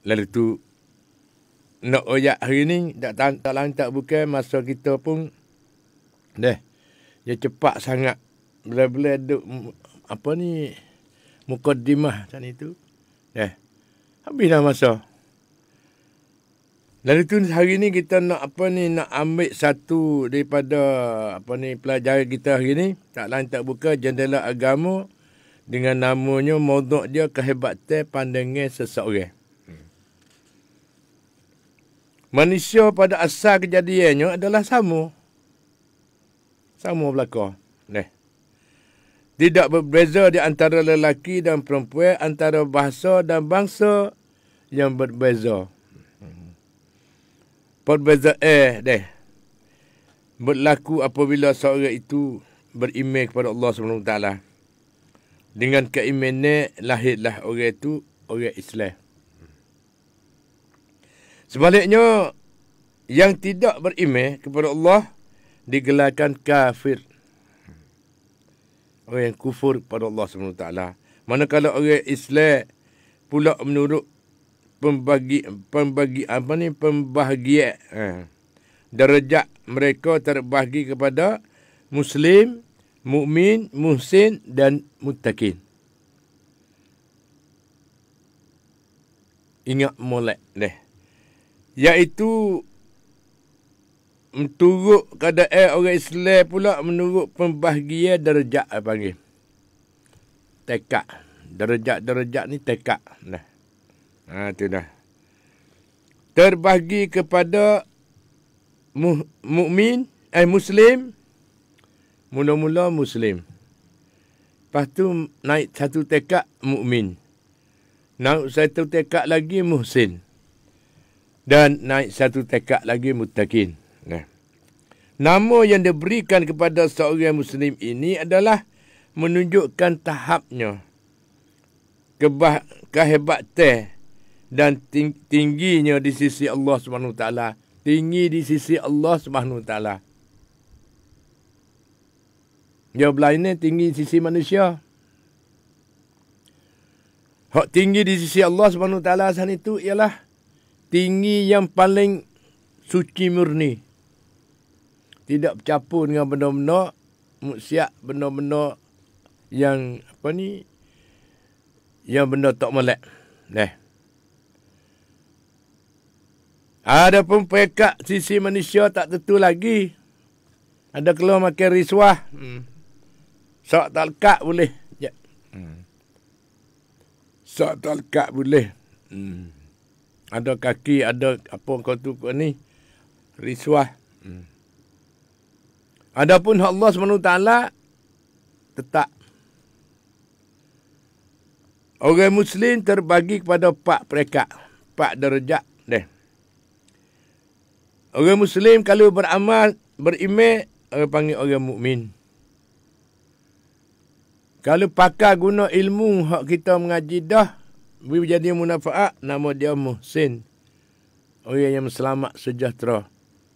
Lalu tu nak oyak hari ni tak lain tak bukan masa kita pun dia cepat sangat bila-bila duk apa ni mukaddimah macam itu. Habis dah masa. Lalu tu hari ni kita nak nak ambil satu daripada pelajaran kita hari ni, tak lain tak bukan jendela agama dengan namanya maudhu' dia kehebatan pandangan seseorang. Manusia pada asal kejadiannya adalah sama. Sama belaka. Tidak berbeza di antara lelaki dan perempuan, antara bahasa dan bangsa yang berbeza. Perbezaan berlaku apabila seorang itu beriman kepada Allah SWT. Dengan keimanan lahirlah orang itu orang Islam. Sebaliknya, yang tidak beriman kepada Allah digelarkan kafir. Orang yang kufur pada Allah SWT. Manakala orang Islam pula menurut pembahagian darjat mereka terbahagi kepada Muslim, mukmin, muhsin dan muttaqin. Ingat molek iaitu menurut keadaan orang Islam pula menurut pembahagian darjat panggil. Tekak. Darjat ni tekak. Itu dah. Terbahagi kepada mukmin, Muslim. Mula-mula Muslim. Lepas tu naik satu tekak mukmin. Naik satu tekak lagi muhsin. Dan naik satu tekak lagi muttaqin. Nama yang diberikan kepada seorang Muslim ini adalah menunjukkan tahapnya. Kehebatan dan tingginya di sisi Allah SWT. Tinggi di sisi Allah SWT. Yang lainnya tinggi di sisi manusia. Hak tinggi di sisi Allah SWT sana itu ialah tinggi yang paling suci murni. Tidak bercampur dengan benda-benda maksiat, benda-benda yang yang benda tak molek. Ada pun pekat sisi manusia tak tentu lagi. Ada keluar makan riswah. Sok tak lekat boleh. Sok tak lekat boleh. Ada kaki, ada apa kau tu ni. Riswah. Adapun Allah SWT tetap. Orang Muslim terbagi kepada 4 peringkat. 4 darjat. Orang Muslim kalau beramal, beriman, orang panggil orang mukmin. Kalau pakai guna ilmu hak kita mengaji dah, jadi munafaat, nama dia muhsin. Orang yang selamat sejahtera.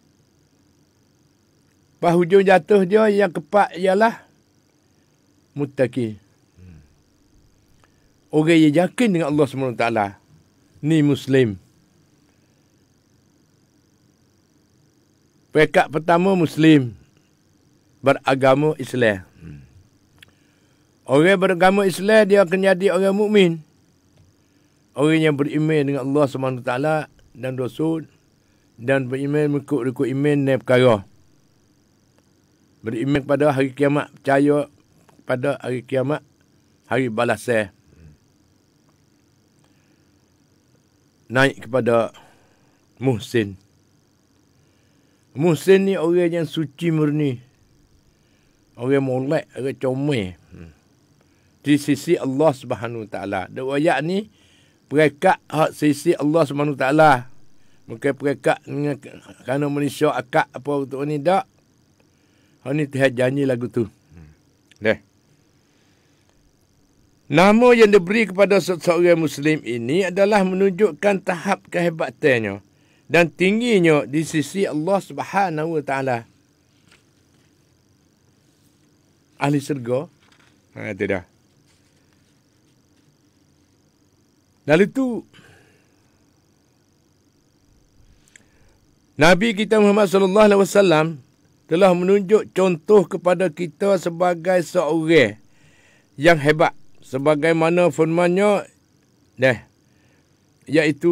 Pas hujung jatuh dia yang keempat ialah muttaqi. Orang yang yakin dengan Allah SWT. Ni Muslim. Pekat pertama Muslim. Beragama Islam. Orang beragama Islam dia akan jadi orang mukmin. Orang yang beriman dengan Allah SWT dan Rasul. Dan beriman mengikut iman dan perkara. Beriman pada hari kiamat. Percaya pada hari kiamat. Hari balasan. Naik kepada muhsin. Muhsin ni orang yang suci murni. Orang molek, orang comel. Di sisi Allah SWT. Dua ayat ni, peringkat hak sisi Allah SWT. Bukan peringkat kerana manusia akak apa untuk ni, tak. Hak ni Tuhan janji lagu tu. Nama yang diberi kepada seorang Muslim ini adalah menunjukkan tahap kehebatannya dan tingginya di sisi Allah Subhanahu Wa Taala. Ahli syurga. Itu dah. Lalu tu Nabi kita Muhammad sallallahu alaihi wasallam telah menunjuk contoh kepada kita sebagai seorang yang hebat, sebagaimana firman-Nya iaitu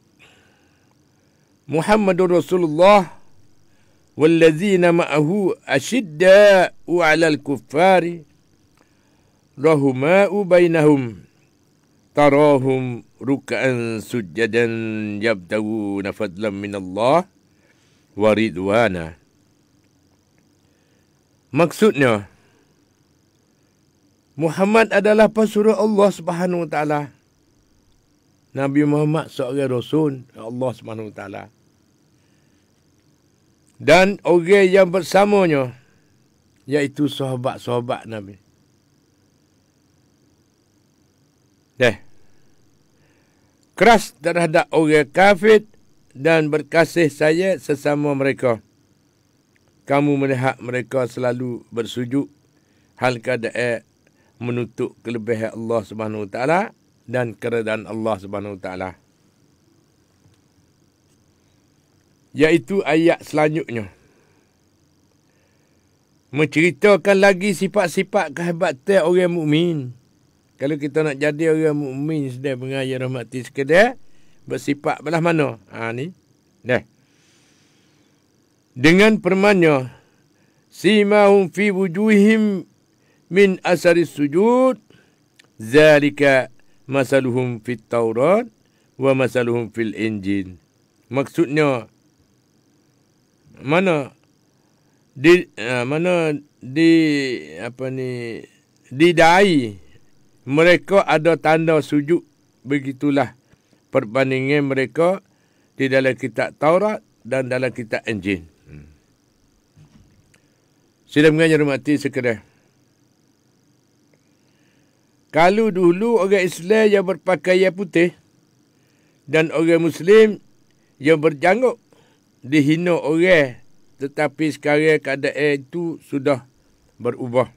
Muhammadur Rasulullah wallazina ma'ahu asyidda'u 'alal kuffari rahuma'u bainahum tarahum ruk'an sujjadan yabtaguna fadlan minallah wa ridwana. Maksudnya, Muhammad adalah pesuruh Allah Subhanahu wa taala. Nabi Muhammad seorang rasul Allah Subhanahu wa taala. Dan orang yang bersamanya iaitu sahabat-sahabat Nabi. Keras terhadap orang kafir dan berkasih sayang sesama mereka. Kamu melihat mereka selalu bersujud hal keadaan menuntut kelebihan Allah Subhanahu wa taala dan keredaan Allah Subhanahu wa taala. Iaitu ayat selanjutnya. Menceritakan lagi sifat-sifat kehebatan orang mukmin. Kalau kita nak jadi orang mukmin sedang mengaya rahmati sekadar, bersifat belah mana? Ni. Dengan firman-Nya, simahum fi wujuhihim min asaris sujud, zalika masaluhum fit Taurat wa masaluhum fil Injil. Maksudnya didai mereka ada tanda sujud, begitulah perbandingan mereka di dalam kitab Taurat dan dalam kitab Injil. Sudah mengajar mati sekadar. Kalau dulu orang Islam yang berpakaian putih dan orang Muslim yang berjanggut dihina orang, tetapi sekarang keadaan itu sudah berubah.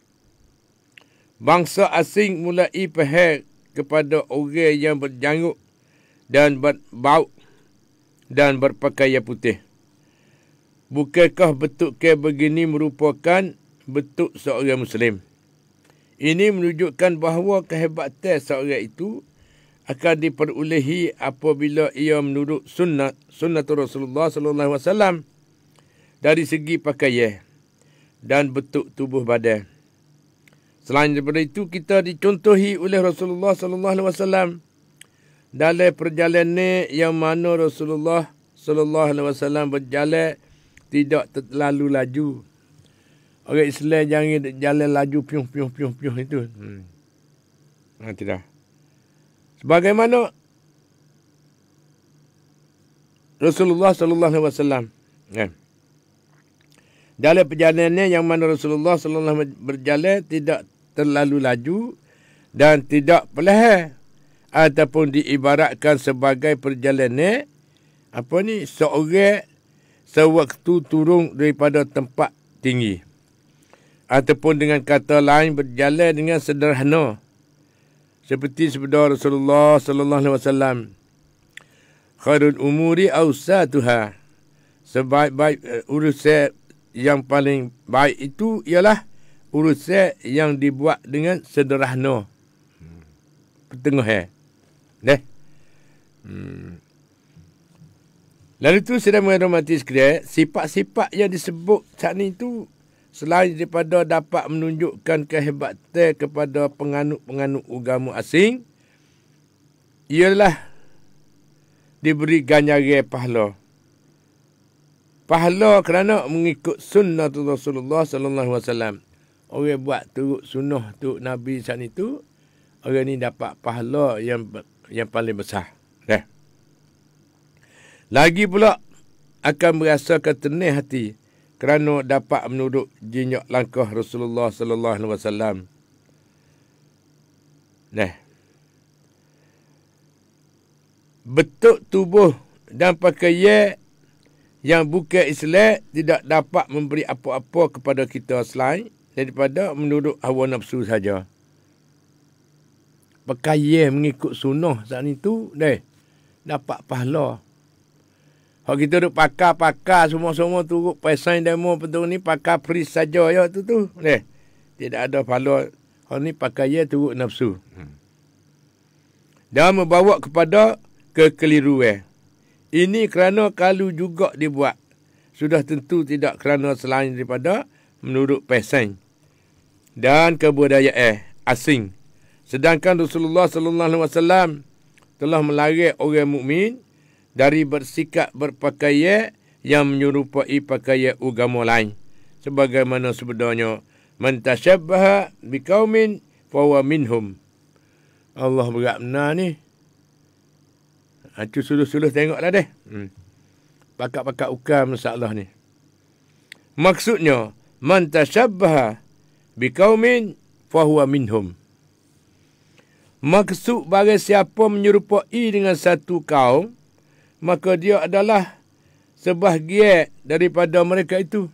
Bangsa asing mulai faham kepada orang yang berjanggut dan berbau dan berpakaian putih. Bukankah bentuk begini merupakan bentuk seorang Muslim? Ini menunjukkan bahawa kehebatan seorang itu akan diperolehi apabila ia menurut sunnah Rasulullah sallallahu alaihi wasallam dari segi pakaian dan bentuk tubuh badan. Selain daripada itu, kita dicontohi oleh Rasulullah sallallahu alaihi wasallam dalam perjalanan yang mana Rasulullah sallallahu alaihi wasallam berjalan tidak terlalu laju. Orang Islam jangan jalan laju piuh itu. Tidak. Sebagaimana Rasulullah sallallahu alaihi wasallam dalam perjalanannya yang mana Rasulullah sallallahu alaihi wasallam berjalan tidak terlalu laju dan tidak perlahan, ataupun diibaratkan sebagai perjalanan seorang sewaktu turun daripada tempat tinggi, ataupun dengan kata lain berjalan dengan sederhana, seperti sabda Rasulullah sallallahu alaihi wasallam, khairul umuri awsatuha, sebaik-baik urusan yang paling baik itu ialah urusan yang dibuat dengan sederhana. Pertengahan. Lalu itu sedang menghormati sekalian, sifat-sifat yang disebut saat ini itu selain daripada dapat menunjukkan kehebatan kepada penganut-penganut agama asing, ialah diberi ganjaran pahala. Pahala kerana mengikut sunnah Rasulullah sallallahu alaihi wasallam. Orang buat turut sunnah tu Nabi saat itu, orang ni dapat pahala yang paling besar. Lagi pula akan merasakan tenang hati kerana dapat menurut jinjak langkah Rasulullah sallallahu alaihi wasallam. Bentuk tubuh dan pakaian yang bukan Islam tidak dapat memberi apa-apa kepada kita selain daripada menurut hawa nafsu saja. Pakaian mengikut sunnah saat itu dapat pahala. Hak kita duk pakar-pakar semua-semua turut pesan demo betul ni pakar pris saja ya tu. Tidak ada follow. Hak ni pakai ya turut nafsu. Dan membawa kepada kekeliruan. Ini kerana kalau juga dibuat. Sudah tentu tidak kerana selain daripada menurut pesan dan kebudayaan asing. Sedangkan Rasulullah sallallahu alaihi wasallam telah melarang orang mukmin dari bersikap berpakaian yang menyerupai pakaian agama lain. Sebagaimana sebenarnya man tashabbaha biqaumin fa huwa minhum. Allah berat benar ni. Acu suluh-suluh tengoklah deh. Pakak-pakak ukam masalah ni. Maksudnya man tashabbaha biqaumin fa huwa minhum. Maksud bagi siapa menyerupai dengan satu kaum, maka dia adalah sebahagian daripada mereka itu.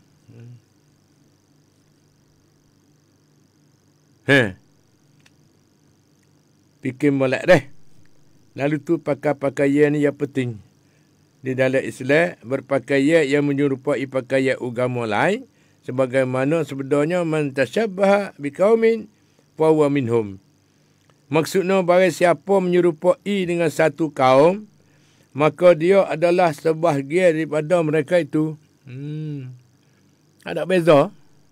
Fikir molek deh. Lalu tu pakaian ni yang penting. Di dalam Islam, berpakaian yang menyerupai pakaian agama lain, sebagaimana sebenarnya man tashabbaha biqaumin fa huwa minhum. Maksudnya bagi siapa menyerupai dengan satu kaum, maka dia adalah sebahagian daripada mereka itu. Ada beza.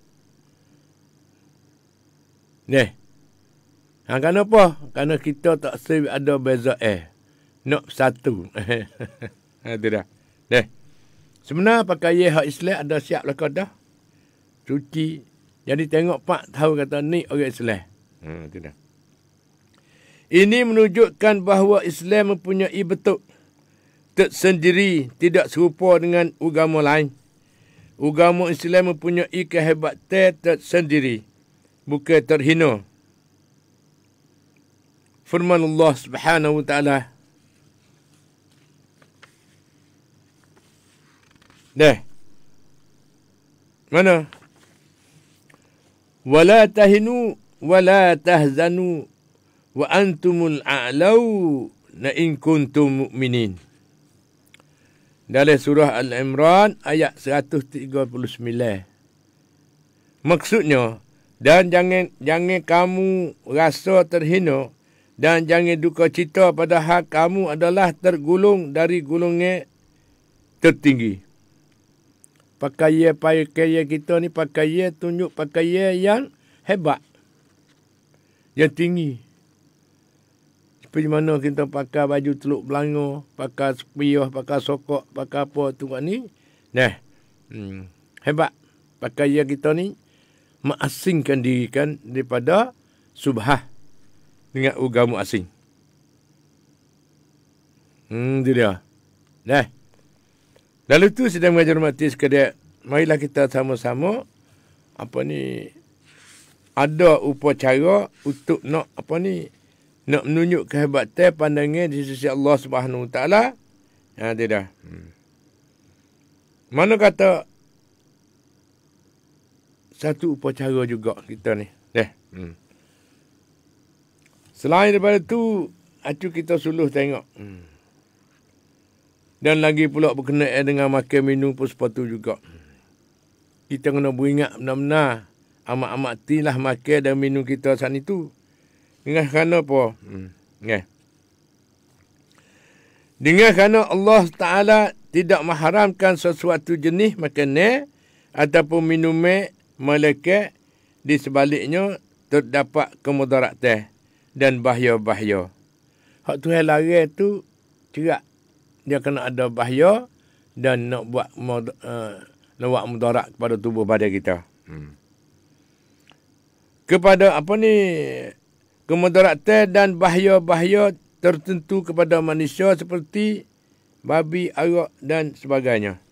Kenapa? Kerana kita tak ada beza nak satu. Itu dah. Sebenarnya pakaian hak Islam ada siap lah dah. Suci. Jadi tengok Pak tahu kata ni orang Islam. Itu dah. Ini menunjukkan bahawa Islam mempunyai bentuk tersendiri, tidak serupa dengan agama lain. Agama Islam mempunyai kehebatan tersendiri, bukan terhina. Firman Allah Subhanahu wa taala. Mana? Wala tahinu wala tahzanu wa antumul a'lau na in kuntum mu'minin. Dalam surah Al-Imran ayat 139. Maksudnya, dan jangan kamu rasa terhina dan jangan duka cita padahal kamu adalah tergolong dari golongan tertinggi. Pakaian kita ni pakaian tunjuk pakaian yang hebat. Yang tinggi. Seperti mana kita pakai baju teluk belanga, pakai sepiyah, pakai sokok, pakai apa tu ni. Hebat. Pakaian kita ni mengasingkan diri kan daripada subhah dengan agama asing. Itu dia. Lalu tu sedang mengajar mati sekalian. Marilah kita sama-sama ada upacara untuk nak menunjuk kehebatan pandangan di sisi Allah Subhanahu wa taala. Tidak. Mana kata satu upacara juga kita ni. Selain daripada tu, kita suluh tengok. Dan lagi pula berkenaan dengan makan minum pun sepatu juga. Kita kena beringat benar-benar amat-amat tilah makan dan minum kita saat itu. Dengan kerana apa? Dengan kerana Allah Ta'ala tidak mengharamkan sesuatu jenis makanan ataupun minuman, melainkan di sebaliknya terdapat kemudaratan dan bahaya-bahaya. Hak Tuhan larang tu cerak. Dia kena ada bahaya dan nak buat mudarat kepada tubuh badan kita. Kepada kemudaratan dan bahaya-bahaya tertentu kepada manusia seperti babi, arak dan sebagainya.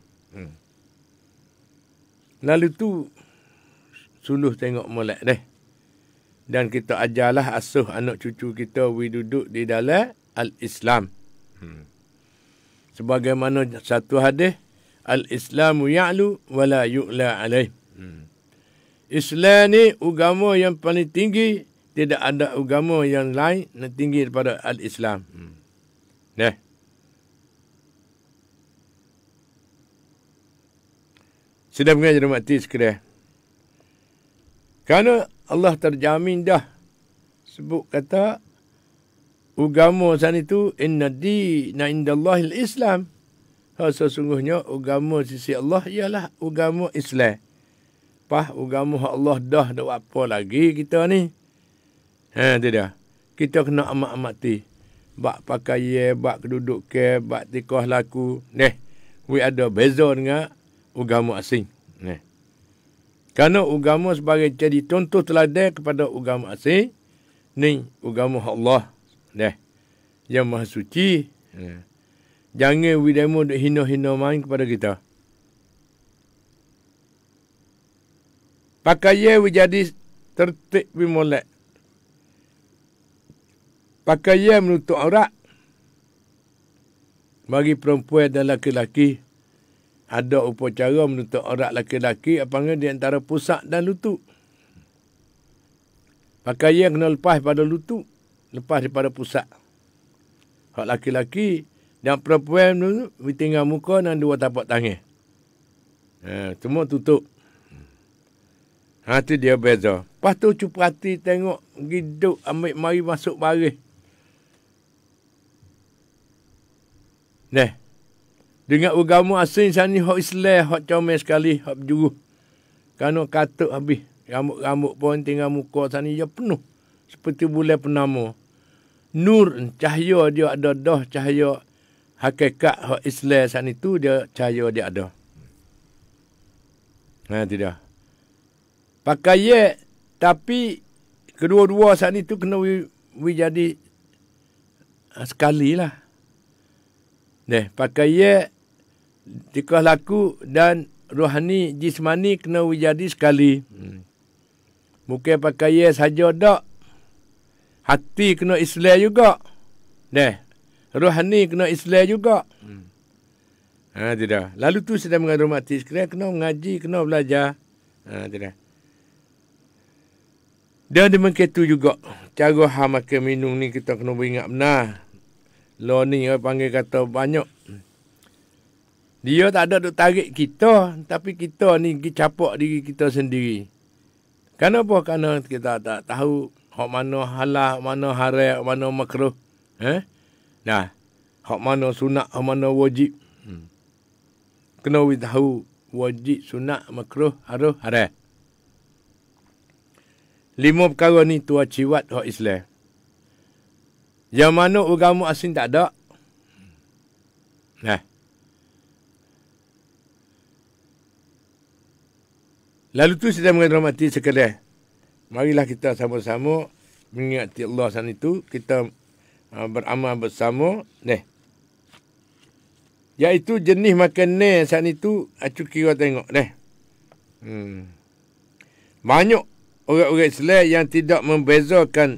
Lalu tu suluh tengok molek dan kita ajarlah asuh anak cucu kita duduk di dalam al-Islam. Sebagaimana satu hadis, al-Islamu ya'lu wa la yu'la alaih. Islam ni agama yang paling tinggi, tidak ada agama yang lain yang tinggi daripada al-Islam. Sudah mengajar mati sekalian. Kerana Allah terjamin dah. Sebut kata, agama sana itu, inna dina indallahil Islam. Sesungguhnya agama sisi Allah ialah agama Islam. Agama Allah dah apa lagi kita ni. Itu dah. Kita kena amat-amati. Bak pakaian, bak kedudukan, bak tikah laku. We ada beza dengan agama asing. Kerana agama sebagai jadi contoh teladan kepada agama asing, ni agama Allah. Yang Maha Suci. Jangan we demo duk hina-hina main kepada kita. Pakaian we jadi tertib we molek. Pakaian menutup aurat. Bagi perempuan dan laki-laki, ada upacara menutup aurat laki-laki apabila di antara pusat dan lutut. Pakaian kena lepas pada lutut, lepas daripada pusat. Hak laki-laki dan perempuan tu tinggal muka dan dua tapak tangan. Semua tutup. Itu dia beza. Lepas tu cuba hati tengok, giduk ambil mari masuk baris. Dengan agama asing sana hak Islam, hak comel sekali, hak berjuruh. Kerana katuk habis. Rambut-rambut pun tinggal muka sana dia penuh. Seperti bulan purnama. Nur, cahaya dia ada dah, cahaya hakikat hak Islam sana itu dia cahaya dia ada. Tidak. Pakaian, tapi kedua-dua sana itu kena we jadi sekali lah. Pakaian, tikah laku dan rohani, jismani kena jadi sekali. Bukan pakaian saja tak. Hati kena Islam juga. Rohani kena Islam juga. Tidak. Lalu tu sedang menghormati sekalian, kena mengaji, kena belajar. Tidak. Dan demikian tu juga. Cara makan minum ni kita kena beringat benar. Law ni orang panggil kata banyak. Dia tak ada duk tarik kita, tapi kita ni capak diri kita sendiri. Kenapa? Kerana kita tak tahu hak mana halal, hak mana haram, hak mana makruh. Hak mana sunat, hak mana wajib. Kena tahu wajib, sunat, makruh, haram. 5 perkara ni tua ciwat hak Islam. Yang mana agama asing tak ada. Lalu tu sedang menghormati sekalian. Marilah kita sama-sama mengingati Allah sana itu. Kita beramal bersama. Iaitu jenis makanan sana itu. Acu kira tengok. Banyak orang-orang Islam yang tidak membezakan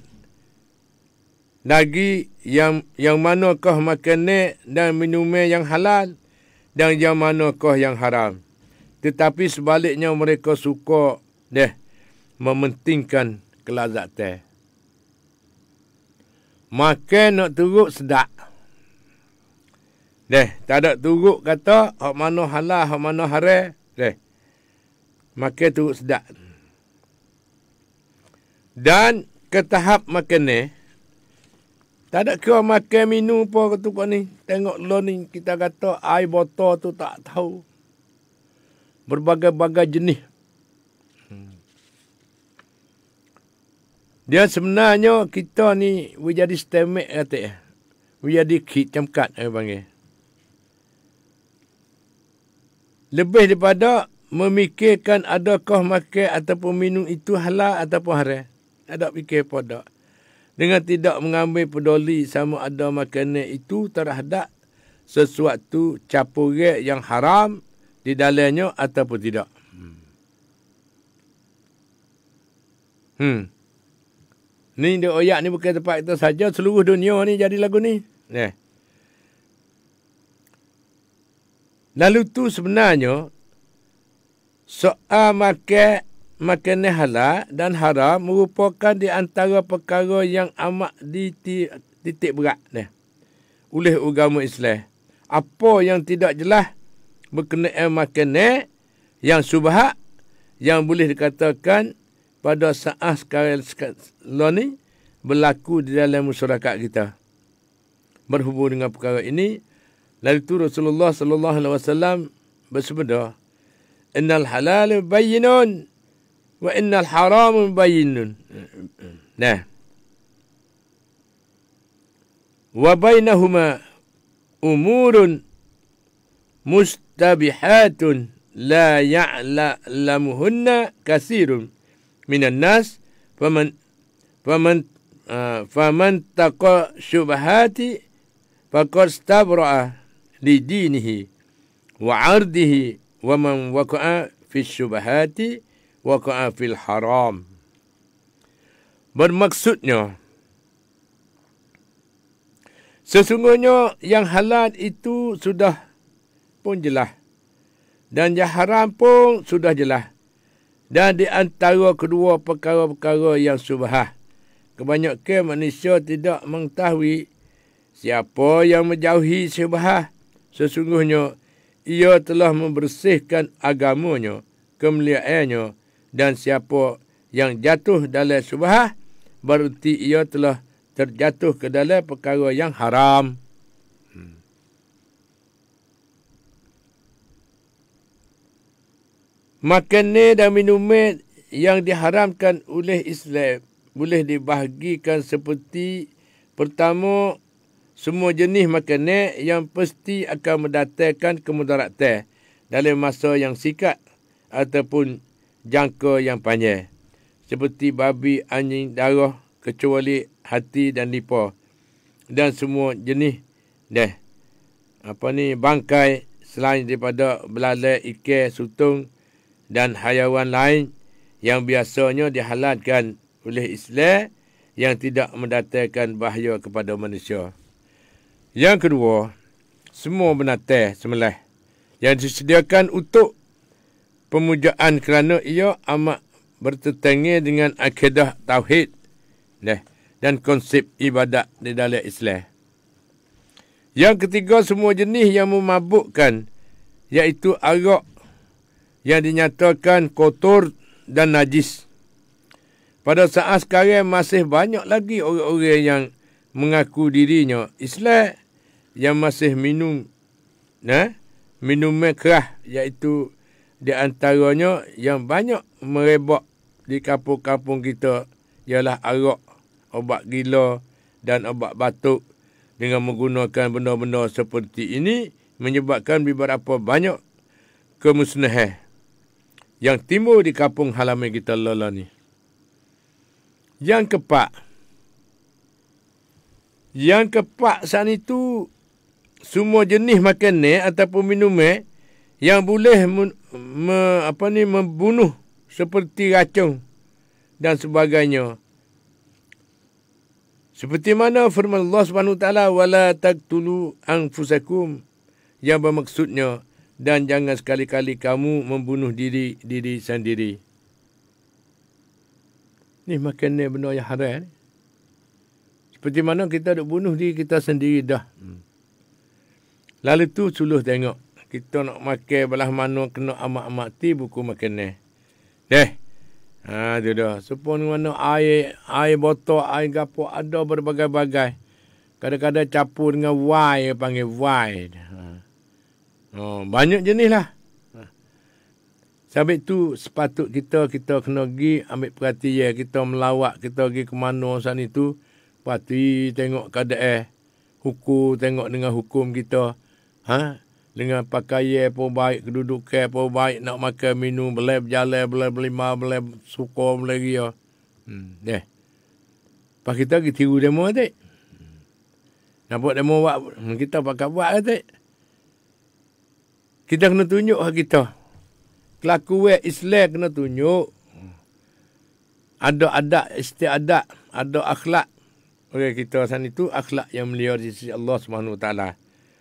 lagi yang manakah makanan dan minuman yang halal dan yang manakah yang haram. Tetapi sebaliknya mereka suka mementingkan kelazatan. Makan nak turut sedap. Tak ada turut kata hak mana halal, hak mana haram. Makan turut sedap. Dan ke tahap makan tak ada kira makan minum apa ketukar ni. Tengok lo ni kita kata air botol tu tak tahu. Berbagai-bagai jenis. Dia sebenarnya kita ni we jadi stemek kata. We jadi kit camkat panggil. Lebih daripada memikirkan adakah makan ataupun minum itu halal ataupun haram. Tak ada fikir apa tak. Dengan tidak mengambil peduli sama ada makanan itu terhadap sesuatu campuran yang haram di dalamnya ataupun tidak. Ni dia oyak ni bukan tempat kita saja, seluruh dunia ni jadi lagu ni. Lalu tu sebenarnya soal makanan halal dan haram merupakan di antara perkara yang amat titik berat oleh agama Islam. Apa yang tidak jelas berkenaan makanan yang syubhat yang boleh dikatakan pada saat sekarang ni berlaku di dalam masyarakat kita. Berhubung dengan perkara ini, lalu tu Rasulullah sallallahu alaihi wasallam bersabda, "Innal halal bayyinun wa innal haram bayyinun." Nah. Wa bainahuma umurun mustabihatun la ya'lamuhunna katsirun minan nas faman taqa syubhati faqad istabra'a li dinihi wa 'ardihi wa man waqa'a fi syubhati waqa'a fil haram. Bermaksudnya, sesungguhnya yang halal itu sudah pun jelas. Dan yang haram pun sudah jelas. Dan di antara kedua perkara-perkara yang syubhat, kebanyakan manusia tidak mengetahui siapa yang menjauhi syubhat. Sesungguhnya ia telah membersihkan agamanya, kemuliaannya, dan siapa yang jatuh dalam syubhat, berarti ia telah terjatuh ke dalam perkara yang haram. Makanan dan minuman yang diharamkan oleh Islam boleh dibahagikan seperti: pertama, semua jenis makanan yang pasti akan mendatangkan kemudaratan dalam masa yang singkat ataupun jangka yang panjang, seperti babi, anjing, darah, kecuali hati dan lipa, dan semua jenis bangkai selain daripada belalai, ikan, sutung dan haiwan lain yang biasanya dihalalkan oleh Islam yang tidak mendatangkan bahaya kepada manusia. Yang kedua, semua binatang sembelih yang disediakan untuk pemujaan kerana ia amat bertentangan dengan akidah tauhid dan konsep ibadat di dalam Islam. Yang ketiga, semua jenis yang memabukkan, iaitu arak yang dinyatakan kotor dan najis. Pada saat sekarang masih banyak lagi orang-orang yang mengaku dirinya Islam yang masih minum minuman keras, iaitu di antaranya yang banyak merebak di kampung-kampung kita ialah arak, obat gila dan obat batuk. Dengan menggunakan benda-benda seperti ini menyebabkan beberapa banyak kemusnahan yang timbul di kampung halaman kita lala ni. Yang keempat saat itu, semua jenis makanan ataupun minuman yang boleh membunuh seperti racun dan sebagainya. Seperti mana firman Allah Subhanahu Taala, wala taqtulu anfusakum, yang bermaksudnya, dan jangan sekali-kali kamu membunuh diri sendiri. Ni makanan benda yang haram. Seperti mana kita duk bunuh diri kita sendiri dah. Lalu tu suluh tengok, kita nak makan belah mana kena amat-amat ti buku makanan. Tu dah. Supaya mana air botol, air gapo ada berbagai-bagai. Kadang-kadang campur dengan wine, panggil wine. Banyak jenis lah. Sebab tu sepatut kita kena pergi ambil perhatian, kita melawat, kita pergi ke mana saat itu, pasti tengok keadaan hukum, tengok dengan hukum kita. Dengan pakaian pun baik, kedudukan pun baik, nak makan, minum, boleh berjalan, boleh berlima, boleh suka, boleh ria. Pas kita pergi tiru demo adik. Nampak demo buat, kita pakai buat adik. Kita kena tunjuk hak kita. Kelakuan Islam kena tunjuk. Ada adat, istiadat, ada akhlak. Orang kita sana itu akhlak yang mulia di sisi Allah Subhanahu Taala.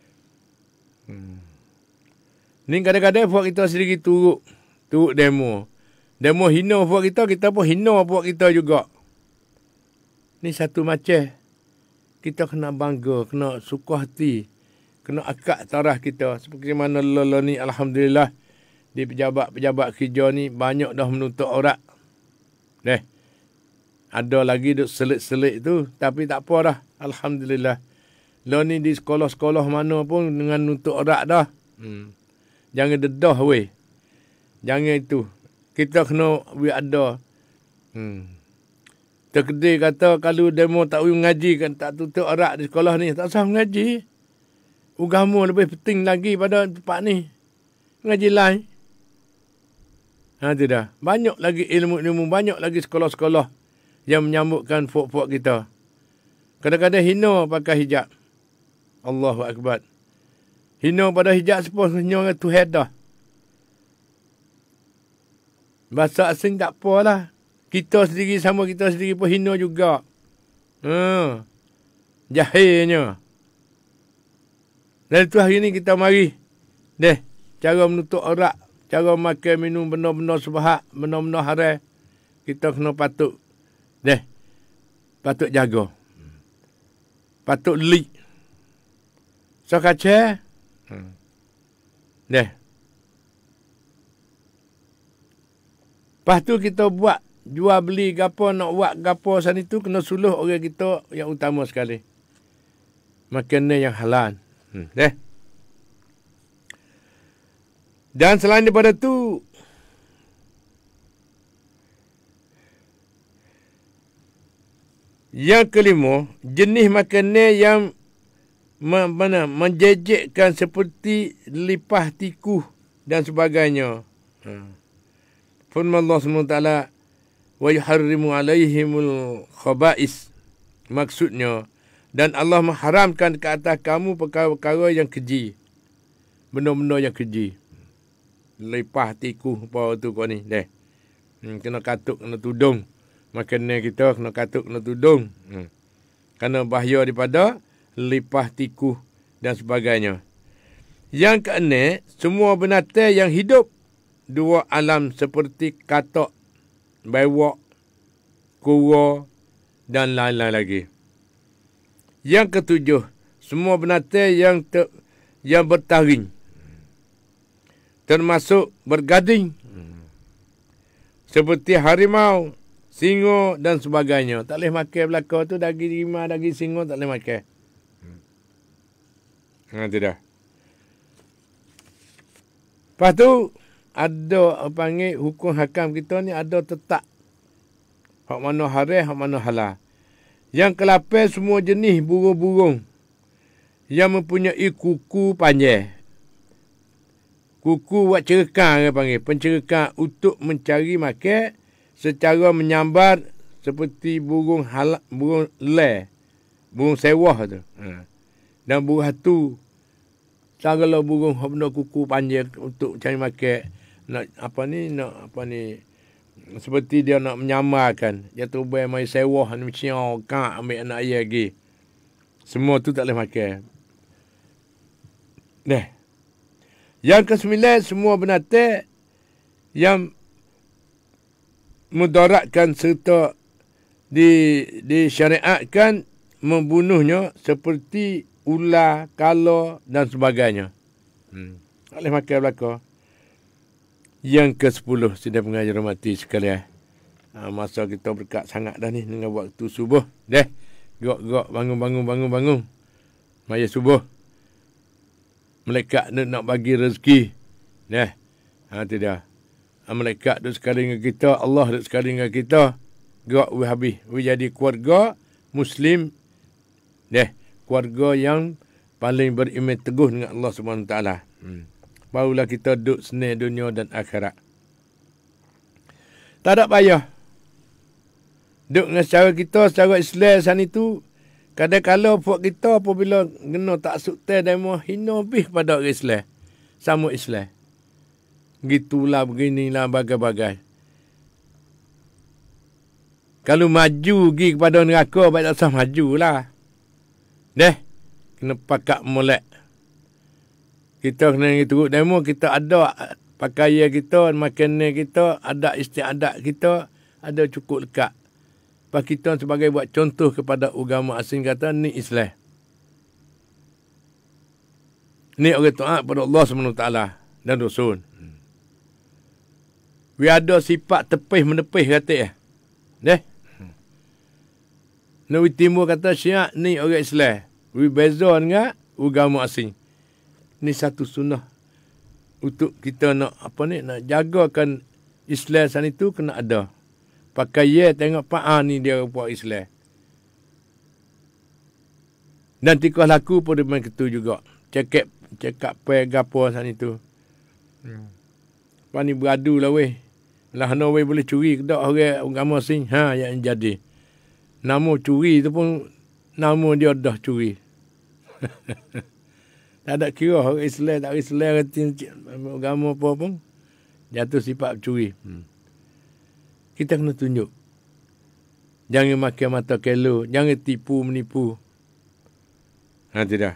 Ni kadang-kadang buat kita sendiri turut demo. Demo hina buat kita pun hina buat kita juga. Ni satu macam. Kita kena bangga, kena suka hati, kena akak tarah kita. Seperti mana lala ni, alhamdulillah, di pejabat-pejabat kerja ni banyak dah menuntut aurat. Ada lagi duk selit-selit tu, tapi tak apa dah. Alhamdulillah. Lo ni di sekolah-sekolah mana pun dengan nuntut aurat dah. Jangan dedah weh. Jangan itu. Kita kena ada. Terkedai kata kalau demo tak mengaji kan tak tutup aurat di sekolah ni. Tak usah mengaji. Agama lebih penting lagi pada tempat ni. Mengaji lain. Itu dah. Banyak lagi ilmu-ilmu. Banyak lagi sekolah-sekolah yang menyambutkan fok-fok kita. Kadang-kadang hina pakai hijab. Allahu Akbar. Hina pada hijab sepuluh hina dengan Tuhan dah. Bahasa asing tak apalah. Kita sendiri sama kita sendiri pun hina juga. Jahilnya. Dan itu hari ni kita mari. Cara menutup aurat. Cara makan minum benda-benda subhat. Benda-benda haram. Kita kena patut. Patut jaga. Patut lik. So kaca. Lepas tu kita buat. Jual beli gapo nak buat gapo sana itu. Kena suluh orang kita yang utama sekali. Makanan yang halal. Dan selain daripada tu. Yang kelima, jenis makanan yang menjejekkan seperti lipas tikus dan sebagainya. Firman Allah SWT, wa yuharrimu alaihimul khaba'is. Maksudnya, dan Allah mengharamkan ke atas kamu perkara-perkara yang keji. Benda-benda yang keji. Lipas tikus apa tu kau ni. Kena katuk, kena tudung. Makanan kita kena katuk, kena tudung. Kerana bahaya daripada lipas tikus dan sebagainya. Yang keenam, semua binatang yang hidup dua alam seperti katak, bewak, kura dan lain-lain lagi. Yang ketujuh, semua binatang yang bertaring. Termasuk bergading. Seperti harimau, singa dan sebagainya. Tak boleh makan belakang tu. Daging rimau, daging singa tak boleh makan. Itu dah. Lepas tu, ada panggil hukum hakam kita ni ada tetap. Hak mana haram, hak mana halal. Yang ke-8, semua jenis burung-burung yang mempunyai kuku panjang. Kuku buat cerekan, dia panggil. Pencerekan untuk mencari makan secara menyambar seperti burung le, burung sewah tu. Dan burung hatu. Kalau burung benda kuku panjang untuk cari makan, seperti dia nak menyamarkan. Dia terbang main sewah ni macam kak ambil anak ayah lagi. Semua tu tak boleh makan. Yang ke-9, semua binatang yang mudaratkan serta disyariatkan membunuhnya seperti ular, kala dan sebagainya. Tak boleh makan belakang. Yang ke-10, sidang pengajar mati sekalian. Masa kita berkat sangat dah ni dengan waktu subuh. Gerak-gerak, bangun. Maya subuh. Malaikat nak bagi rezeki. Itu dah. Malaikat duduk sekali dengan kita. Allah duduk sekali dengan kita. Gerak habis. Jadi keluarga Muslim. Keluarga yang paling beriman teguh dengan Allah SWT. Barulah kita duduk senang dunia dan akhirat. Tak ada payah. Duduk dengan secara kita, secara Islam sana itu. Kadang-kadang buat kita apabila kena tak sukses dan hina lebih pada orang Islam. Sama Islam. Gitulah, beginilah, bagai-bagai. Kalau maju pergi kepada neraka, baik tak usah majulah. Kena pakat molek. Kita kena turut demo, kita ada pakaian kita, makanan kita, ada istiadat kita, ada cukup lekat. Lepas kita sebagai buat contoh kepada agama asing kata, ni Islam. Ni orang taat pada Allah SWT dan Rasul. We ada sifat tepih menepih kata ya. Deh. Nabi Timur kata Syiah ni orang Islam. We beza dengan agama asing. Ni satu sunnah untuk kita nak nak jagakan Islam sana itu kena ada. Pakai tengok ni dia buat Islam. Dan tikah laku pun dia main ketu juga. Cakap gapo sana itu. Pani beradu lah weh. Lah no weh boleh curi ke tak orang agama asing. Yang jadi. Nama curi tu pun nama dia dah curi. Tak ada kira orang Islam tak Islam agama apa pun jatuh sifat curi. Kita kena tunjuk. Jangan makan mata kelo, jangan tipu menipu. Tidak.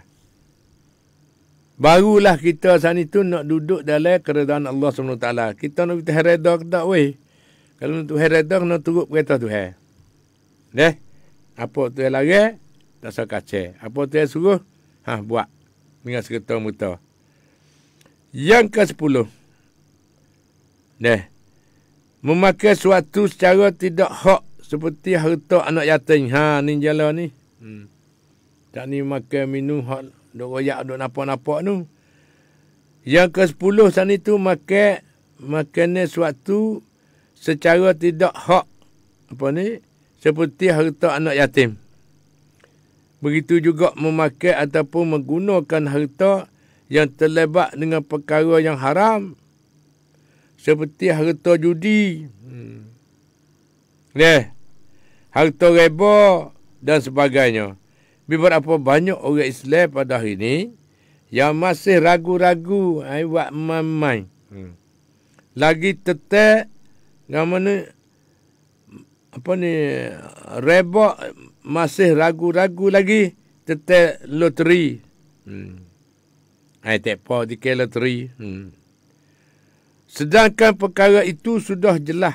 Barulah kita saat itu nak duduk dalam keredaan Allah SWT. Kita nak berharadah ke tak weh. Kalau nak berharadah nak turut perintah Tuhan. Apa Tuhan lari, tak usah kacau. Apa Tuhan suruh, buat. Dengan serta-merta. Yang ke-10. Memakai suatu secara tidak hak seperti harta anak yatim. Ni jalan ni. Tak ni makan minum hak dok royak dok napa-napa tu. Yang ke-10 sana itu makan suatu secara tidak hak seperti harta anak yatim. Begitu juga memakai ataupun menggunakan harta yang terlibat dengan perkara yang haram. Seperti harta judi. Harta riba dan sebagainya. Beberapa banyak orang Islam pada hari ini yang masih ragu-ragu buat main-main. Lagi tetap riba masih ragu-ragu lagi tetap loteri. Tak apa dikira loteri. Sedangkan perkara itu sudah jelas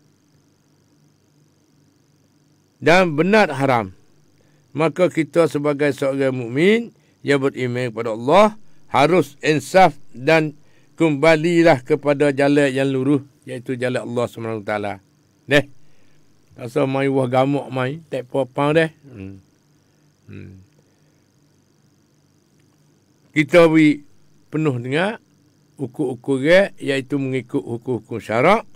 dan benar haram. Maka kita sebagai seorang mukmin yang beriman kepada Allah harus insaf dan kembalilah kepada jalan yang lurus, iaitu jalan Allah SWT. Tak usah main wah gamak main, tak apa-apa . Kita beri penuh dengan ukur-ukur iaitu mengikut hukum-hukum syarak.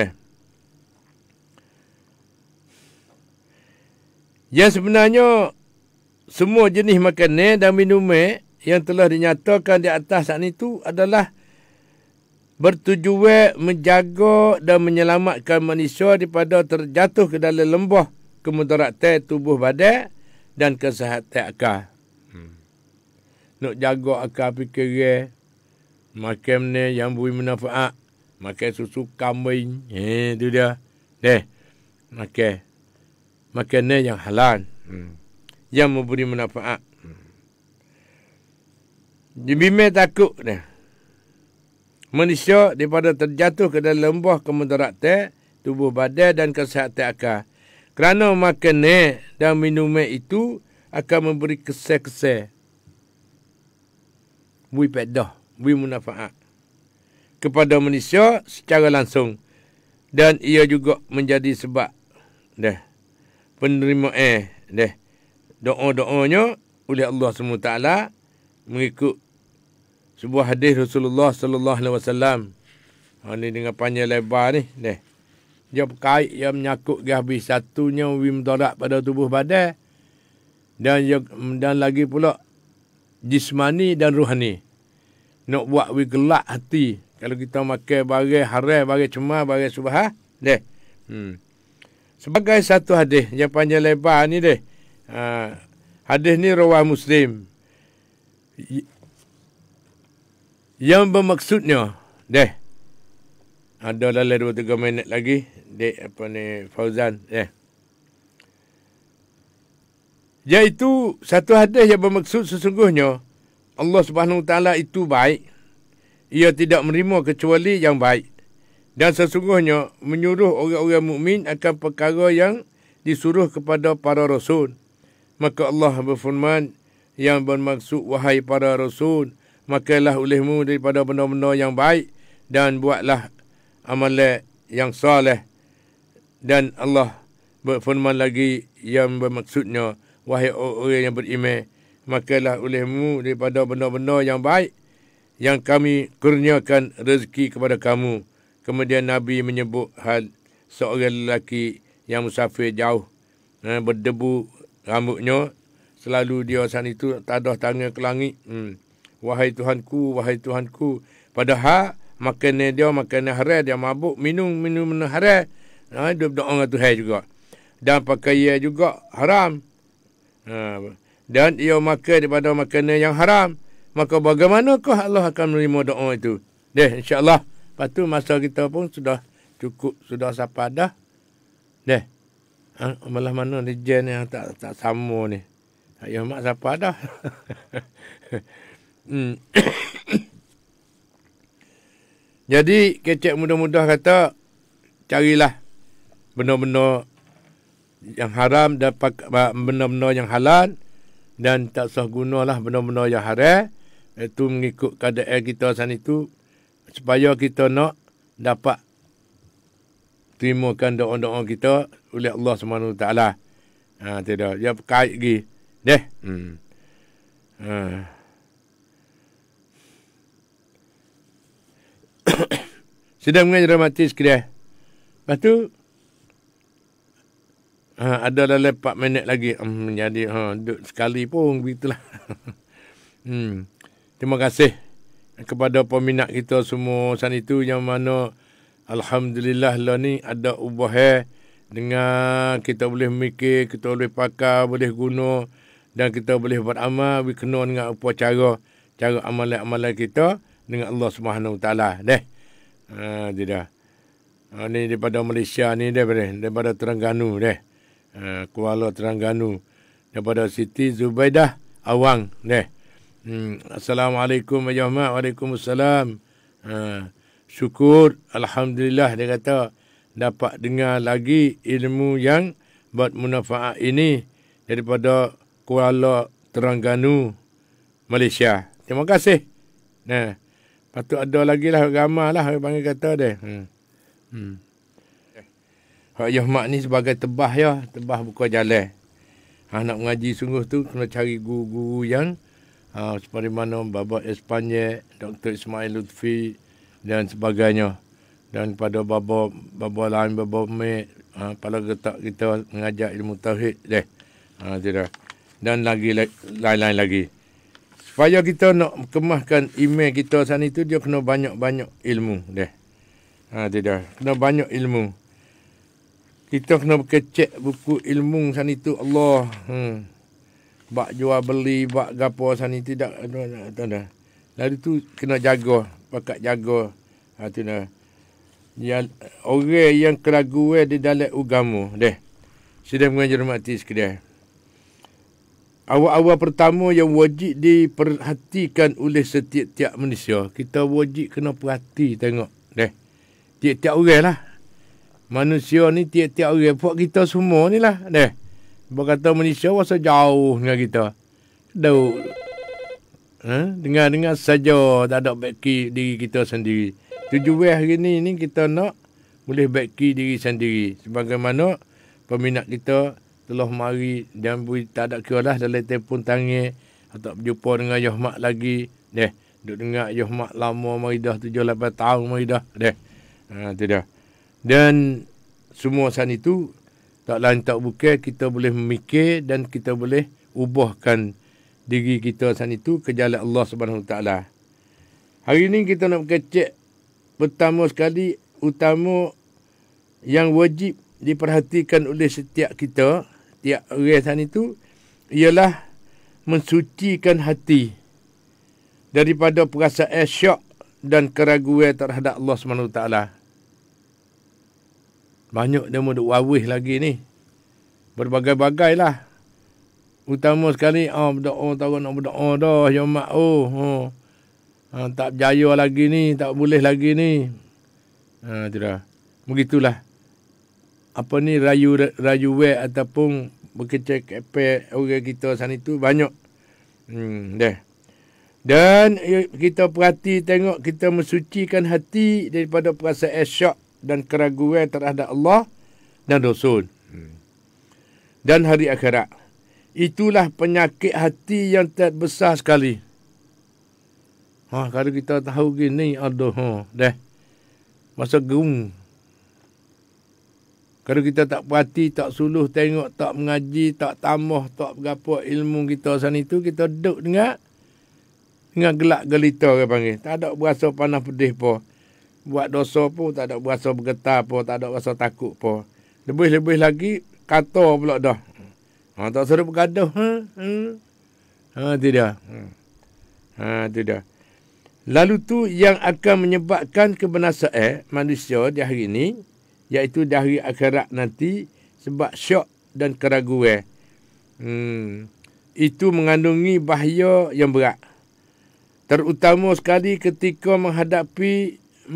Yang sebenarnya semua jenis makanan dan minuman yang telah dinyatakan di atas saat itu adalah bertujuan menjaga dan menyelamatkan manusia daripada terjatuh ke dalam lembah kemudaratan tubuh badan dan kesihatan akal. Nak jaga akal fikiran, makan ni yang beri manfaat, makan susu kambing, itu dia. Makanan yang halal, yang memberi manfaat. Bimbing takut manusia daripada terjatuh ke dalam lembah kemudaratan tubuh badan dan kesihatan akal. Kerana makanan dan minuman itu akan memberi kesan-kesan, beri faedah, beri manfaat kepada manusia secara langsung, dan ia juga menjadi sebab penerimaan doa-doanya oleh Allah SWT mengikut sebuah hadis Rasulullah sallallahu alaihi wasallam. Ini dengan panjang lebar ni. Dia berkait yang menyakut habis satunya mudarat pada tubuh badan dan lagi pula jismani dan rohani. Nak buat gelak hati. Kalau kita makan barang haram, barang cemar, barang subhah, sebagai satu hadis yang panjang lebar ni hadis ni rawah Muslim. Yang bermaksudnya ada dalam 2-3 minit lagi Fauzan iaitu satu hadis yang bermaksud sesungguhnya Allah Subhanahu Taala itu baik. Ia tidak menerima kecuali yang baik. Dan sesungguhnya menyuruh orang-orang mukmin akan perkara yang disuruh kepada para rasul. Maka Allah berfirman yang bermaksud, wahai para rasul, makanlah olehmu daripada benda-benda yang baik dan buatlah amalan yang saleh. Dan Allah berfirman lagi yang bermaksudnya, wahai orang yang beriman, makanlah olehmu daripada benda-benda yang baik yang kami kurniakan rezeki kepada kamu. Kemudian Nabi menyebut hal seorang lelaki yang musafir jauh, berdebu rambutnya, selalu dia saat itu tadah tangan ke langit. Wahai Tuhanku, wahai Tuhanku. Padahal makanan dia makanan haram, dia mabuk, minum haram. Dia berdoa dengan Tuhan juga. Dan pakaian juga haram. Dan ia makan daripada makanan yang haram. Maka bagaimanakah Allah akan menerima doa itu? InsyaAllah. Lepas tu masa kita pun sudah cukup, sudah sampai dah. Malah mana ni jen yang tak sama ni. Ya mak siapa dah. Jadi kecek mudah-mudah kata, carilah benda-benda yang haram dan benda-benda yang halal, dan tak usah gunalah benda-benda yang haram. Itu mengikut keadaan kita sana itu, supaya kita nak dapat terimakan doa-doa kita oleh Allah SWT. Tidak. Dia kait lagi. Sedang mengajar mati sekalian. Lepas tu, ada dalam 4 minit lagi. Jadi, duduk sekali pun begitulah. Terima kasih kepada peminat kita semua sana itu, yang mana alhamdulillah lah ni ada ubah dengan kita boleh mikir, kita boleh pakai, boleh guna, dan kita boleh buat amal, kena dengan apa cara amalan-amalan kita dengan Allah SWT. Tidak. Ni daripada Malaysia ni, daripada Terengganu Kuala Terengganu, daripada Siti Zubaidah Awang. Assalamualaikum warahmatullahi. Waalaikumsalam. Syukur, alhamdulillah, dia kata dapat dengar lagi ilmu yang bermanfaat ini daripada Kuala Terengganu, Malaysia. Terima kasih. Patut ada lagi lah ramai lah panggil kata dia. Hak mak ni sebagai tebah buka jalan. Nak mengaji sungguh tu kena cari guru-guru yang seperti mana Baba Espanyol, Dr. Ismail Lutfi dan sebagainya. Dan pada baba lain, Baba Mek, pada getak kita mengajar ilmu tauhid tidak. Dan lain-lain lagi. Supaya kita nak kemahkan iman kita sana itu, dia kena banyak-banyak ilmu tidak. Kena banyak ilmu. Kita kena kecek buku ilmu sana itu, Allah. Bak jual beli, bak gapo sana itu tidak ada. Lalu tu kena jaga, pakat jaga. Tu dah. Ya, orang yang keraguan di dalam agama sudah mengajar mati sekalian. Awal-awal pertama yang wajib diperhatikan oleh setiap-tiap manusia, kita wajib kena perhati tengok tiap-tiap orang lah. Manusia ni tiap-tiap orang, buat kita semua ni lah berkata manusia rasa jauh dengan kita. Dengar-dengar saja, tak ada baiki diri kita sendiri. Tujuan hari ni kita nak boleh baiki diri sendiri. Sebagaimana peminat kita telah mari dan tak ada kira lah dalam telefon tangan atau berjumpa dengan Yohmak lagi. Duk dengar Yohmak lama mari dah 7-8 tahun mari dah. Tidak. Dan semua sana itu tak lain tak bukan kita boleh memikir dan kita boleh ubahkan diri kita sana itu ke jalan Allah SWT. Hari ini kita nak kecek pertama sekali, utama yang wajib diperhatikan oleh setiap kita, tiap orang sana itu, ialah mensucikan hati daripada perasaan syak dan keraguan terhadap Allah SWT. Banyak dia mau duk wawih lagi ni. Berbagai-bagai lah. Utama sekali, berdoa, tahu nak berdoa dah, ya mak, tak berjaya lagi ni, tak boleh lagi ni. Tidak. Begitulah. Apa ni, rayu ataupun berkecek-kepek orang kita sana itu banyak. Dan kita perhati tengok, kita mensucikan hati daripada perasaan syak dan keraguan terhadap Allah dan Rasul. Dan hari akhirat. Itulah penyakit hati yang terbesar sekali. Kalau kita tahu gini, aduh, dah. Masa gerung. Kalau kita tak perhati, tak suluh tengok, tak mengaji, tak tambah, tak berapa ilmu kita sana itu, kita duduk dengan gelak gelita orang panggil. Tak ada berasa panas pedih pun. Buat dosa pun tak ada berasa bergetar pun, tak ada berasa takut pun. Lebih-lebih lagi, kata pula dah. Tak suruh bergaduh. Tidak. Tidak. Lalu tu yang akan menyebabkan kebinasaan manusia di hari ini, iaitu di hari akhirat nanti, sebab syok dan keraguan. Itu mengandungi bahaya yang berat. Terutama sekali ketika menghadapi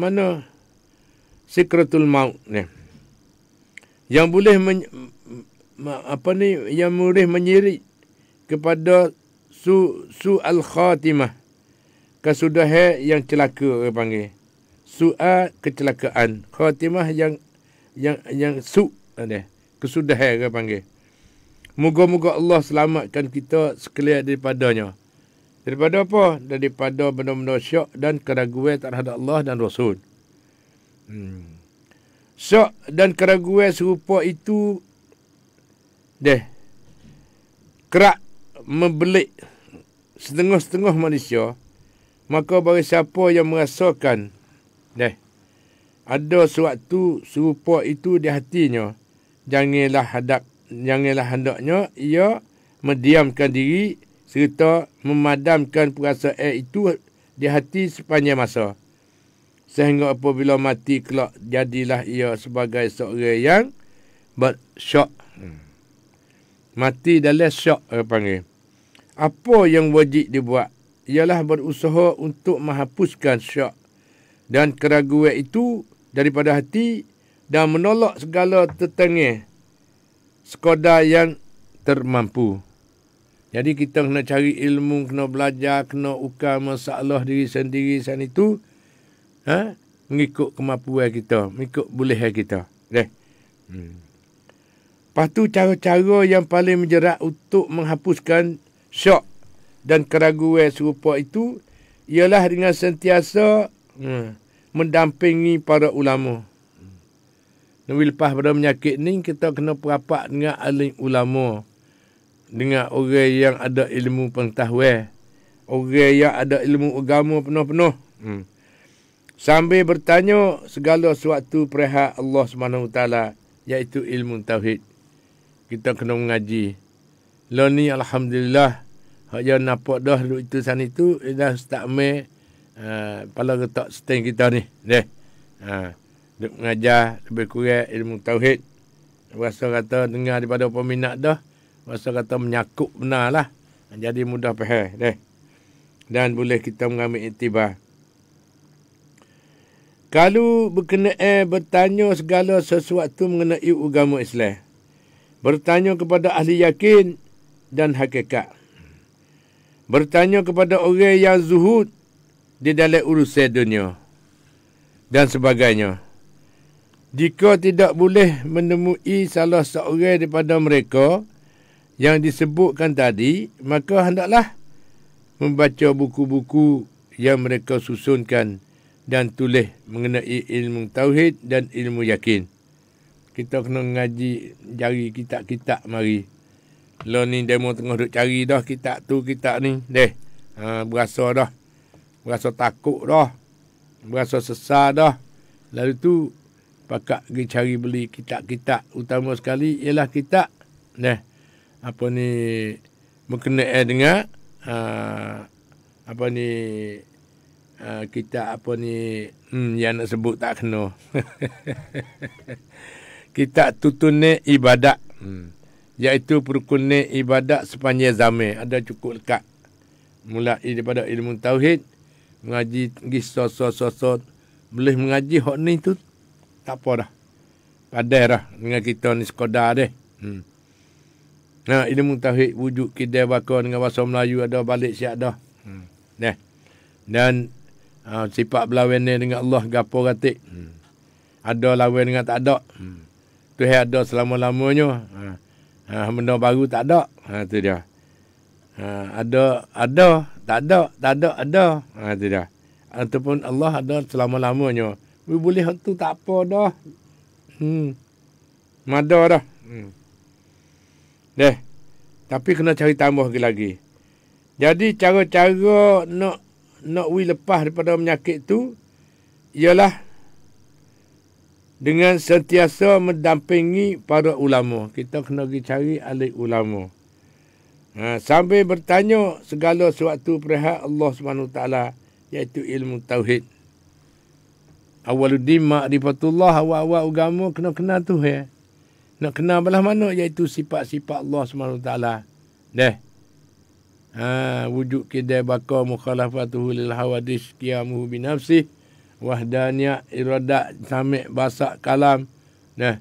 sikratul maut ni. Yang boleh yang boleh menyirik kepada su'al khatimah, kesudahan yang celaka orang panggil. Su'al kecelakaan, khatimah yang kesudahan orang panggil. Moga-moga Allah selamatkan kita sekalian daripadanya. Daripada apa? Daripada benda-benda syak dan keraguan terhadap Allah dan Rasul. Syak dan keraguan serupa itu kerap membelit setengah-setengah manusia. Maka bagi siapa yang merasakan ada suatu serupa itu di hatinya, janganlah hendaknya ia mendiamkan diri serta memadamkan perasaan itu di hati sepanjang masa. Sehingga apabila mati kelak, jadilah ia sebagai seorang yang bersyak. Mati dalam syak, orang panggil. Apa yang wajib dibuat ialah berusaha untuk menghapuskan syak dan keraguan itu daripada hati dan menolak segala tetengah sekadar yang termampu. Jadi kita kena cari ilmu, kena belajar, kena ukar masalah diri sendiri sana itu, mengikut kemampuan kita, mengikut bolehan kita. Lepas tu cara-cara yang paling menjerat untuk menghapuskan syak dan keraguan serupa itu ialah dengan sentiasa mendampingi para ulama. Lepas pada penyakit ni, kita kena perapat dengan alim ulama, dengan orang yang ada ilmu pengetahuan, orang yang ada ilmu agama penuh-penuh. Sambil bertanya segala sesuatu perihal Allah SWT, iaitu ilmu tauhid. Kita kena mengaji. Lah ni alhamdulillah, hak yang nampak dah duduk itu sana itu dah start main pala getak seteng kita ni. Duk mengajar lebih kurang ilmu tauhid. Rasa kata dengar daripada peminat dah, rasa kata menyakup benar lah. Jadi mudah faham. Dan boleh kita mengambil iktibar. Kalau berkenaan bertanya segala sesuatu mengenai agama Islam, bertanya kepada ahli yakin dan hakikat, bertanya kepada orang yang zuhud di dalam urusan dunia dan sebagainya. Jika tidak boleh menemui salah seorang daripada mereka yang disebutkan tadi, maka hendaklah membaca buku-buku yang mereka susunkan dan tulis mengenai ilmu tauhid dan ilmu yakin. Kita kena ngaji, cari kitab-kitab mari. Lo ni demo tengah duk cari dah kitab tu, kitab ni. Berasa dah. Berasa takut dah. Berasa sesat dah. Lalu tu, pakak pergi cari beli kitab-kitab. Utama sekali ialah kitab. Berkenaan dengan kitab yang nak sebut tak kena. Kitab tutunan ibadat, iaitu perukunan ibadat sepanjang zaman. Ada cukup lekat. Mulai daripada ilmu tauhid, mengaji sosok-sosok. Boleh mengaji hak ni tu, tak apa dah. Padai dah dengan kita ni sekadar deh. Ilmu tauhid, wujud kidai bakar dengan bahasa Melayu ada, balik siap dah. Dan sifat berlawan dengan Allah gapo gatik. Ada lawan dengan tak ada. Tuhan ada selama-lamanya. Benda baru tak ada. Tu dia. Ada, tak ada. Tu dia. Ataupun Allah ada selama-lamanya. Boleh tu tak apa dah. Mada dah. Deh. Tapi kena cari tambah lagi. Jadi cara-cara nak lepas daripada penyakit tu ialah dengan sentiasa mendampingi para ulama. Kita kena pergi cari ahli ulama. Sambil bertanya segala sesuatu perihal Allah SWT, iaitu ilmu tauhid. Awaluddin ma'rifatullah, awal-awal agama kena kenal tu ya. Nak kenal belah mana, iaitu sifat-sifat Allah SWT. Deh. Wujud kidai baka mukhalafatuhu lil hawadis qiyamuhu binafsih wahdaniyah iradat sami' basak kalam. Nah,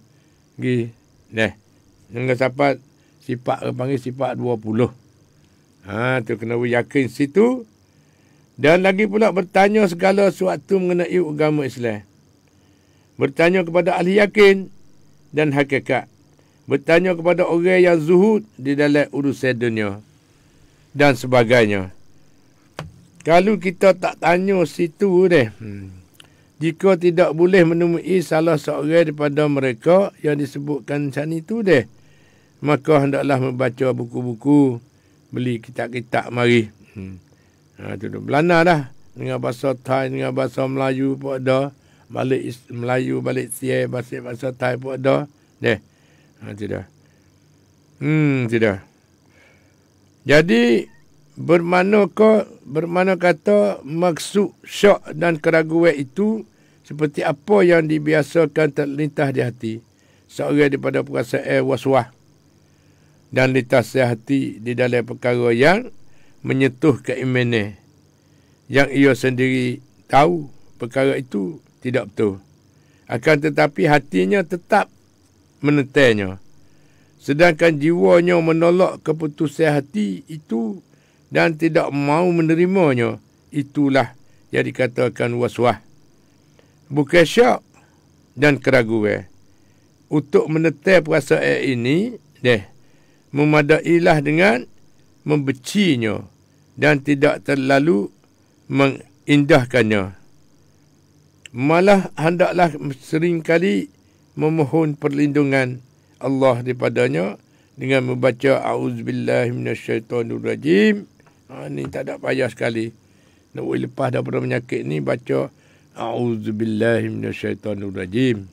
Dengan sifat panggil sifat 20. Tu kena yakin situ. Dan lagi pula bertanya segala sesuatu mengenai agama Islam. Bertanya kepada ahli yakin dan hakikat. Bertanya kepada orang yang zuhud di dalam urusan dunia dan sebagainya. Kalau kita tak tanya situ deh, jika tidak boleh menemui salah seorang daripada mereka yang disebutkan macam itu deh, maka hendaklah membaca buku-buku, beli kitab-kitab mari. Itu dah belana dah. Dengan bahasa Thai, dengan bahasa Melayu pun ada. Balik Melayu, balik Siai, bahasa Thai pun ada. Deh. Itu dah. Itu dah. Jadi, bermakna kata maksud syak dan keraguan itu seperti apa yang dibiasakan terlintas di hati seorang daripada perasaan waswas dan lintas hati di dalam perkara yang menyentuh keimanan yang ia sendiri tahu perkara itu tidak betul. Akan tetapi hatinya tetap menentangnya. Sedangkan jiwanya menolak keputusan hati itu dan tidak mau menerimanya. Itulah yang dikatakan waswas. Bukan syak dan keraguan. Untuk menentang perasaan ini, memadailah dengan membencinya dan tidak terlalu mengindahkannya. Malah hendaklah seringkali memohon perlindungan Allah daripadanya dengan membaca a'udzubillahi minasyaitonirrajim. Ni tak ada payah sekali. Nak lepas daripada penyakit ni baca a'udzubillahi minasyaitonirrajim.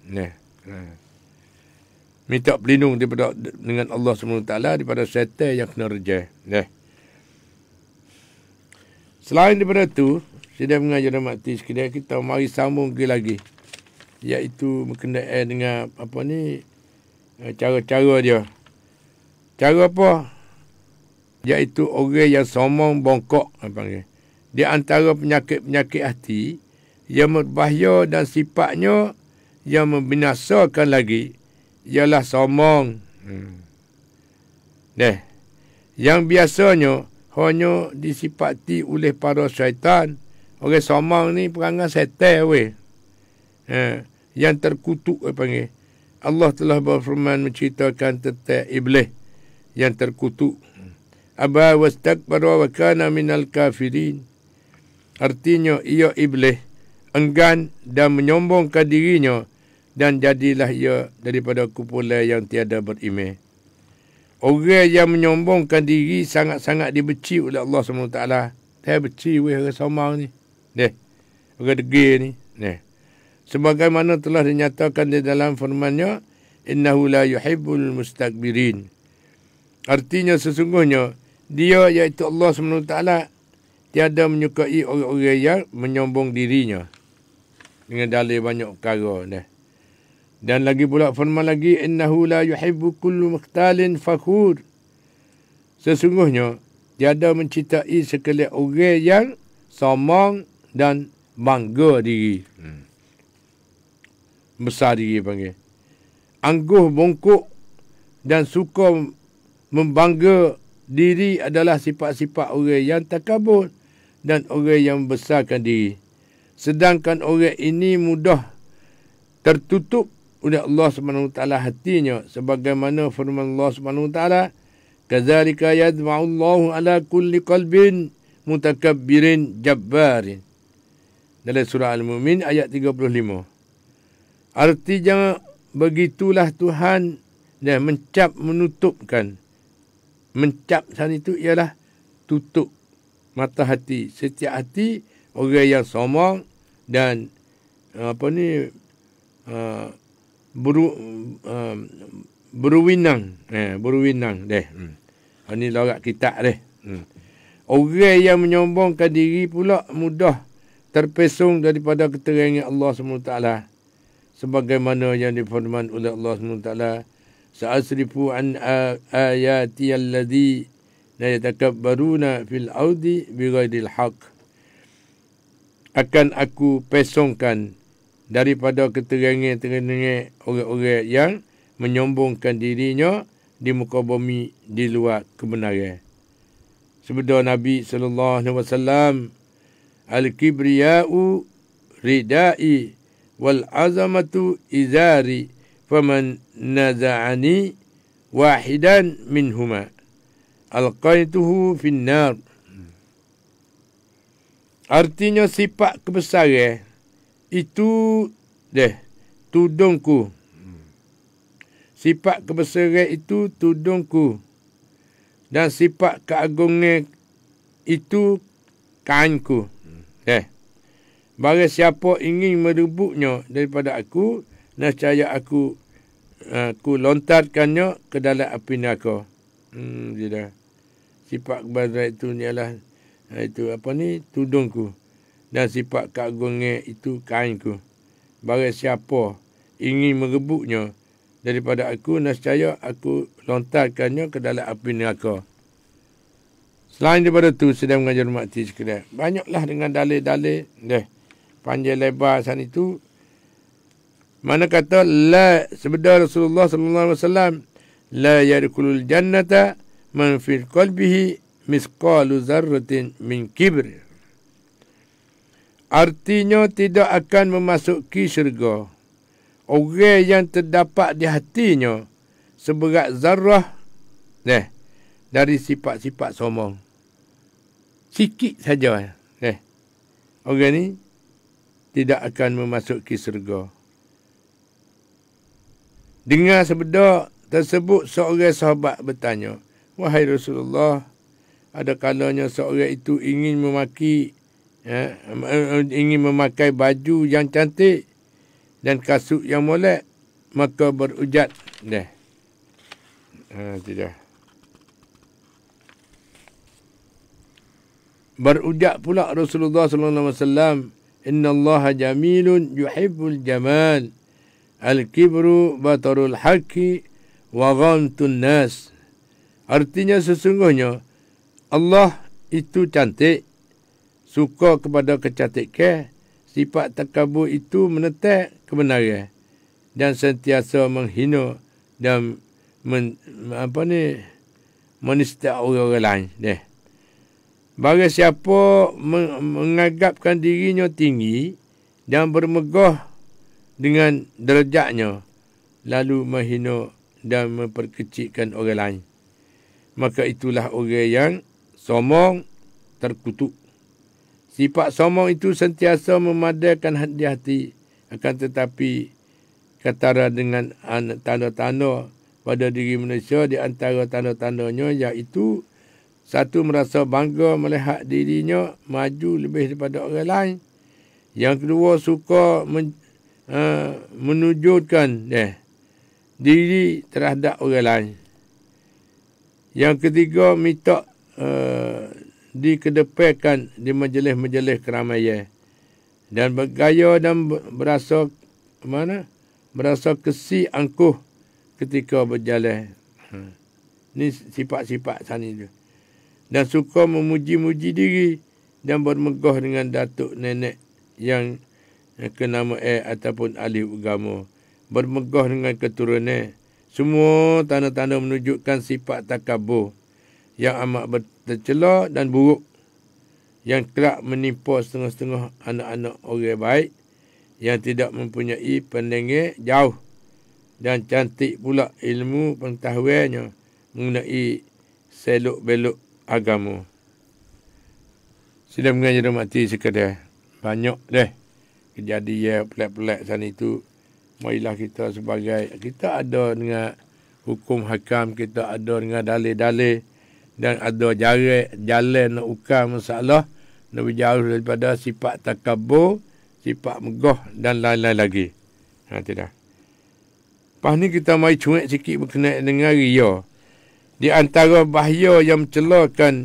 Minta pelindung daripada dengan Allah SWT daripada syaitan yang kena rejah. Selain daripada itu, sedang mengajar dan mati sekedar kita mari sambung lagi. Iaitu berkenaan dengan cara-cara dia. Cara apa? Iaitu orang yang sombong bongkok. Di antara penyakit-penyakit hati yang berbahaya dan sifatnya yang membinasakan lagi ialah sombong. Yang biasanya hanya disifati oleh para syaitan. Orang sombong ni perangai setan weh. Yang terkutuk panggil. Allah telah berfirman menceritakan tentang iblis yang terkutuk. Aba wastakbara wa kana minal kafirin. Artinya ia iblis enggan dan menyombongkan dirinya dan jadilah ia daripada kumpulan yang tiada beriman. Orang yang menyombongkan diri sangat-sangat dibenci oleh Allah SWT. Dia benci weh orang sombong ni. Orang degil ni. Sebagaimana telah dinyatakan di dalam firman-Nya, innahu la yuhibbul mustakbirin. Artinya sesungguhnya dia iaitu Allah SWT tiada menyukai orang-orang yang menyombong dirinya. Dengan dalil banyak perkara. Dan lagi pula firman lagi, innahu la yuhibbu kullu mukhtalin fakhur. Sesungguhnya tiada mencintai sekalian orang yang sombong dan bangga diri. Besar diri panggil. Angkuh bongkok dan suka membangga diri adalah sifat-sifat orang yang takabur dan orang yang membesarkan diri. Sedangkan orang ini mudah tertutup oleh Allah Subhanahu wa taala hatinya, sebagaimana firman Allah Subhanahu wa taala, kadzalika yadma'u Allahu ala kulli qalbin mutakabbirin jabbarin, dalam surah Al-Mu'min ayat 35. Artinya begitulah Tuhan dan mencap menutupkan. Mencap sana itu ialah tutup mata hati. Setiap hati orang yang sombong dan berwinang. Berwinang deh. Ini logat kitab deh. Orang yang menyombongkan diri pula mudah terpesong daripada keterangan Allah SWT. Sebagaimana yang difirman oleh Allah SWT, sa'asrifu an ayati alladhi la yatakabbaruna fil ardi bighairil haqq. Akan aku pesongkan daripada keterangan-terangan orang-orang yang menyombongkan dirinya di muka bumi di luar kebenaran. Sabda Nabi sallallahu alaihi wasallam, al-kibriya'u ridai wal azamatu izari faman naza'ani wahidan minhuma alqaituhu finnar. Artinya sifat kebesaran itu tudungku. Sifat kebesaran itu tudungku. Dan sifat keagungan itu kainku. Barang siapa ingin merebutnya daripada aku, nescaya aku lontarkannya ke dalam api neraka. Sifat kebesaran itu ialah tudungku. Dan sifat keagungan itu kainku. Barang siapa ingin merebutnya daripada aku, nescaya aku lontarkannya ke dalam api neraka. Selain daripada itu, sedang mengajar mati sekalian, banyaklah dengan dalil-dalil panjang lebar sana itu. Mana kata la, sabda Rasulullah sallallahu alaihi wasallam, la yadkhulul jannata man fi qalbihi misqalu dzarratin min kibr. Artinya tidak akan memasuki syurga orang yang terdapat di hatinya seberat zarah dari sifat-sifat sombong. Sikit saja. Orang ni tidak akan memasuki syurga. Dengar sabda tersebut, seorang sahabat bertanya, wahai Rasulullah, ada kalanya seorang itu ingin memakai baju yang cantik dan kasut yang molek, maka berujat. Tidak. Berujat pula Rasulullah sallallahu alaihi wasallam, innallaha jamilun yuhibbul jamal, al-kibru batarul haqqi wa ghamtun nas. Artinya sesungguhnya Allah itu cantik, suka kepada kecantikan. Sifat takabur itu menentang kebenaran dan sentiasa menghina dan menista orang lain. Barang siapa menganggapkan dirinya tinggi dan bermegah dengan derajatnya, lalu menghina dan memperkecilkan orang lain, maka itulah orang yang sombong terkutuk. Sifat sombong itu sentiasa memadaikan hati-hati, akan tetapi ketara dengan tanda-tanda pada diri manusia. Di antara tanda-tandanya iaitu, satu, merasa bangga melihat dirinya maju lebih daripada orang lain. Yang kedua, suka menunjukkan diri terhadap orang lain. Yang ketiga, minta dikedepankan di majlis-majlis keramaian dan bergaya dan berasa kesi angkuh ketika berjalan. Ini sifat-sifat sana itu. Dan suka memuji-muji diri dan bermegah dengan datuk nenek yang kenama ataupun ahli agama. Bermegah dengan keturunan. Semua tanda-tanda menunjukkan sifat takabur yang amat tercela dan buruk, yang kerap menimpa setengah-setengah anak-anak orang baik yang tidak mempunyai pendengar jauh, dan cantik pula ilmu pengetahuannya mengenai selok-belok agama. Sudah mengajar mati sekadar. Banyak deh kejadian pelik-pelik sana itu. Marilah kita sebagai, kita ada dengan hukum hakam, kita ada dengan dalil-dalil, dan ada jalan nak ukar masalah, nak berjauh daripada sifat takabur, sifat megah dan lain-lain lagi. Tidak. Lepas ni kita mari cuek sikit berkenaan dengan riya. Di antara bahaya yang mencelakan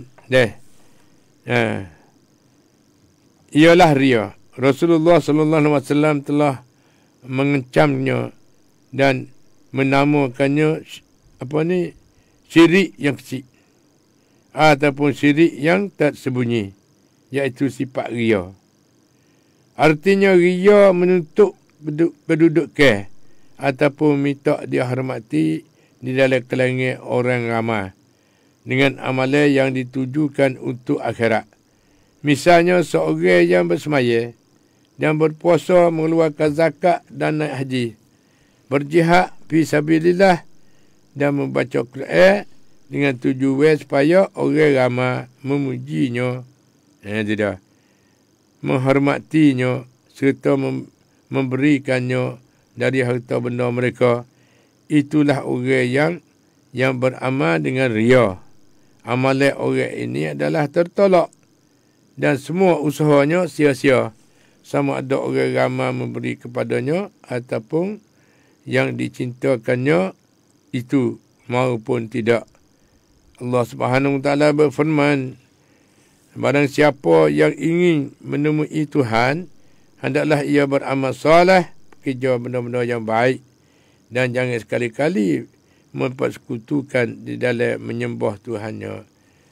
ialah riya. Rasulullah SAW telah mengecamnya dan menamakannya syirik yang kecil ataupun syirik yang tersembunyi, iaitu sifat riya. Artinya riya menuntut kedudukan ataupun minta dihormati di dalam kalangan orang ramai dengan amalan yang ditujukan untuk akhirat. Misalnya seorang yang bersemaya dan berpuasa, mengeluarkan zakat dan naik haji, berjihad fi sabilillah dan membaca Quran dengan tujuan supaya orang ramai memujinya, tidak, menghormatinya serta memberikannya dari harta benda mereka. Itulah orang yang beramal dengan riya. Amalan orang ini adalah tertolak dan semua usahanya sia-sia, sama ada orang ramai memberi kepadanya ataupun yang dicintakannya itu maupun tidak. Allah Subhanahu Wa Taala berfirman, barang siapa yang ingin menemui Tuhan, hendaklah ia beramal soleh, kerja benda-benda yang baik, dan jangan sekali-kali mempersekutukan di dalam menyembah Tuhannya,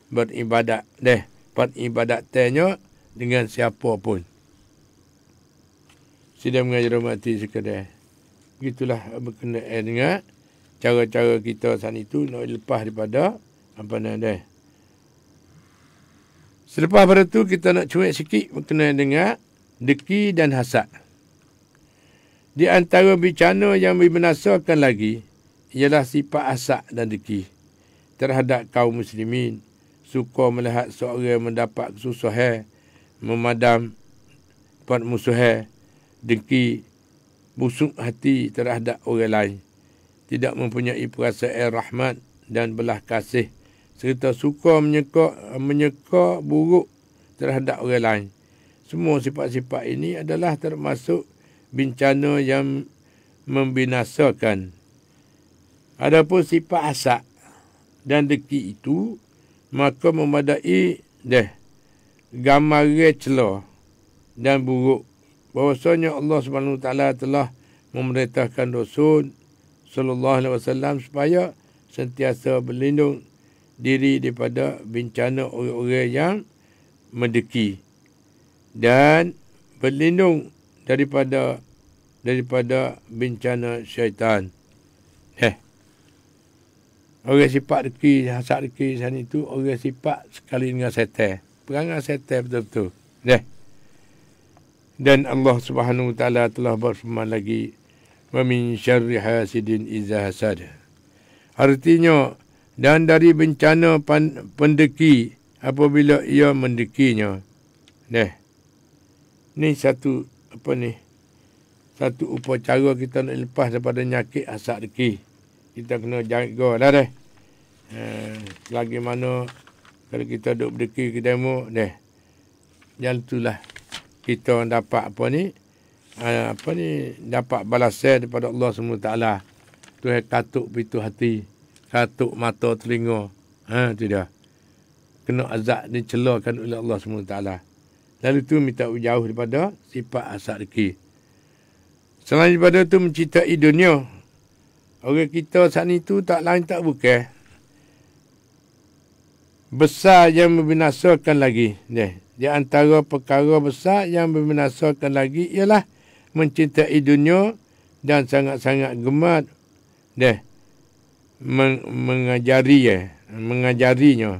peribadatannya dengan siapa pun. Sudah mengajar mati sekadar. Begitulah berkenaan dengan cara-cara kita saat itu nak lepas daripada apa nama. Selepas pada tu kita nak cuek sikit berkenaan dengan deki dan hasad. Di antara bencana yang membinasakan lagi ialah sifat hasad dan deki terhadap kaum muslimin. Suka melihat seorang mendapat kesusahan, memadam musuh, dengki, busuk hati terhadap orang lain, tidak mempunyai perasaan rahmat dan belah kasih, serta suka menyeka buruk terhadap orang lain. Semua sifat-sifat ini adalah termasuk bencana yang membinasakan. Adapun sifat hasad dan dengki itu, maka memadai gambaran celah dan buruk bahwasanya Allah Subhanahu Taala telah memerintahkan Rasul sallallahu alaihi wasallam supaya sentiasa berlindung diri daripada bencana orang-orang yang mendeki dan berlindung daripada bencana syaitan. Orang sifat deki, hasad deki sana itu orang sifat sekali dengan setan. Perangai setan betul-betul. Dan Allah Subhanahu Wa Taala telah berfirman lagi, wa min syarri hasidin idza hasad. Artinya, dan dari bencana pendeki apabila ia mendekinya. Ni satu upacara kita nak lepas daripada nyakit hasad deki. Kita kena jaga lah Lagi mana kalau kita duduk berdeki ke demo yang itulah kita dapat dapat balasan daripada Allah SWT. Tuhan katuk pintu hati, katuk mata telinga. Tidak. Kena azab dicelakan oleh Allah SWT. Lalu tu minta jauh daripada sifat hasad deki. Selain daripada tu mencintai dunia. Orang kita saat itu tak lain tak bukan besar yang membinasakan lagi. Di antara perkara besar yang membinasakan lagi ialah mencintai dunia dan sangat-sangat gemar mengajarinya.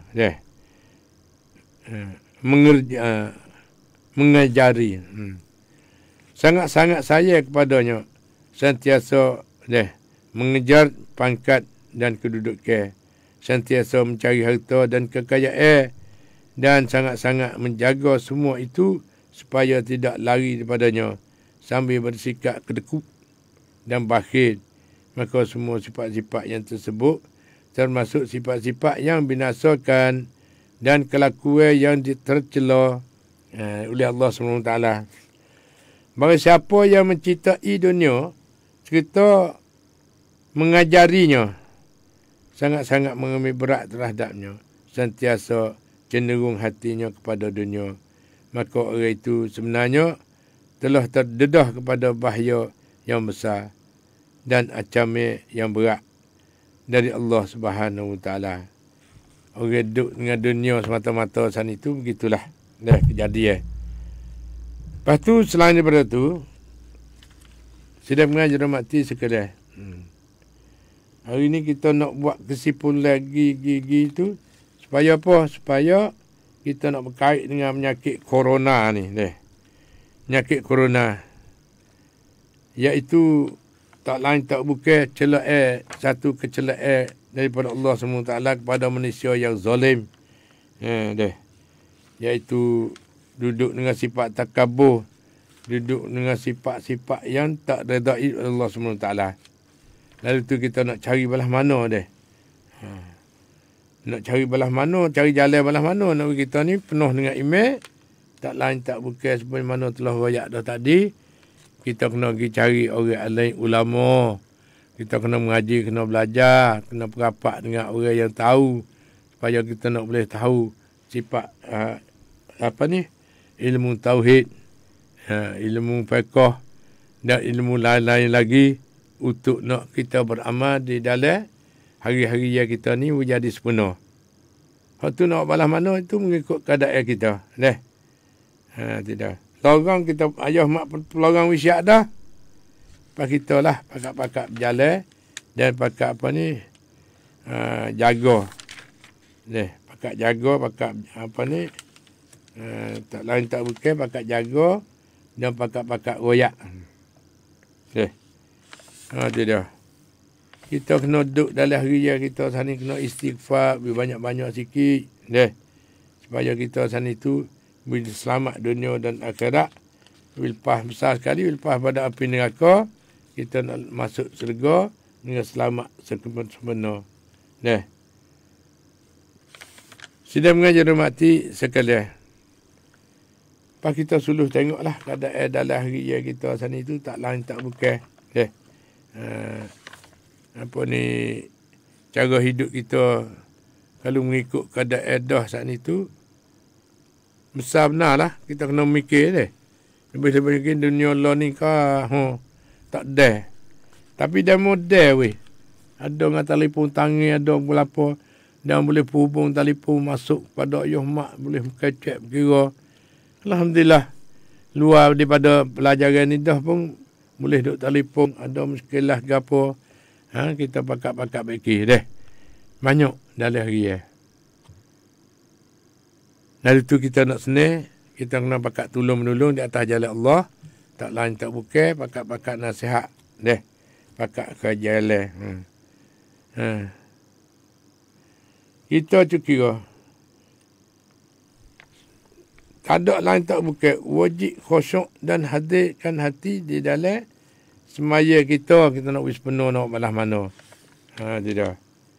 Mengajari. sangat-sangat saya kepadanya, sentiasa mengejar pangkat dan kedudukan, sentiasa mencari harta dan kekayaan, dan sangat-sangat menjaga semua itu supaya tidak lari daripadanya sambil bersikap kedekut dan bakhil. Maka semua sifat-sifat yang tersebut termasuk sifat-sifat yang binasakan dan kelakuan yang tercela oleh Allah SWT. Barang siapa yang mencintai dunia serta mengajarinya, sangat-sangat mengambil berat terhadapnya, sentiasa cenderung hatinya kepada dunia, maka orang itu sebenarnya telah terdedah kepada bahaya yang besar dan ancaman yang berat dari Allah Subhanahu Wa Taala. Orang duduk dengan dunia semata-mata sana itu, begitulah kejadian. Lepas tu, selain daripada tu, sidang mengajar mati sekalian. Hari ni kita nak buat kesimpulan gigi tu supaya apa? Supaya kita nak berkait dengan penyakit corona ni. Penyakit corona. Iaitu tak lain tak bukan celaan, satu kecelaan daripada Allah SWT kepada manusia yang zalim. Iaitu duduk dengan sifat takabur, duduk dengan sifat-sifat yang tak redai Allah SWT. Lalu tu kita nak cari belah mana nak cari belah mana, cari jalan belah mana. Nabi kita ni penuh dengan iman, tak lain tak bukan seperti mana telah royak dah tadi. Kita kena pergi cari orang alim ulama. Kita kena mengaji, kena belajar, kena berapat dengan orang yang tahu supaya kita nak boleh tahu sifat ilmu tauhid, ilmu fiqh dan ilmu lain-lain lagi untuk nak kita beramal di dalam hari-hari yang kita ni menjadi sempurna. Hak tu nak balas mana itu mengikut keadaan kita. Tidak. Lorong kita ayah mak pelorong wisyak dah. Pak kita lah pakak-pakak berjalan dan pakak jaga. Pakak jaga, pakak tak lain tak bukan pakak jaga dan pakak-pakak royak. Tidak. Kita kena duduk dalam hari kita sana, kena istighfar banyak-banyak sikit. Supaya kita sana itu bila selamat dunia dan akhirat. Lepas besar sekali, lepas pada api neraka, kita nak masuk syurga dengan selamat sempurna. Sidang mengajar mati sekalian. Lepas kita suluh tengoklah keadaan dalam hari yang kita sana itu tak lain tak bukan. Cara hidup kita kalau mengikut keadaan dah saat itu, besar benar lah. Kita kena mikir lebih-lebih dunia Allah ni tak ada. Tapi dia model weh. Ada dengan telefon tangan, ada berapa. Dan boleh hubung telefon masuk pada ayah mak, boleh kecek berkira. Alhamdulillah. Luar daripada pelajaran ni dah pun boleh duk telefon, ada muskilah ke apa. Kita pakak-pakak fikir banyak dalam hari Dari tu kita nak senang, kita kena pakak tolong-menolong di atas jalan Allah. Tak lain tak bukan, pakak-pakak nasihat. Pakak ke jalan. Kita tu kira. Tak ada lain tak bukan. Wajib khusyuk dan hadirkan hati di dalam semaya kita nak wis penuh nak balas mana. Tidak.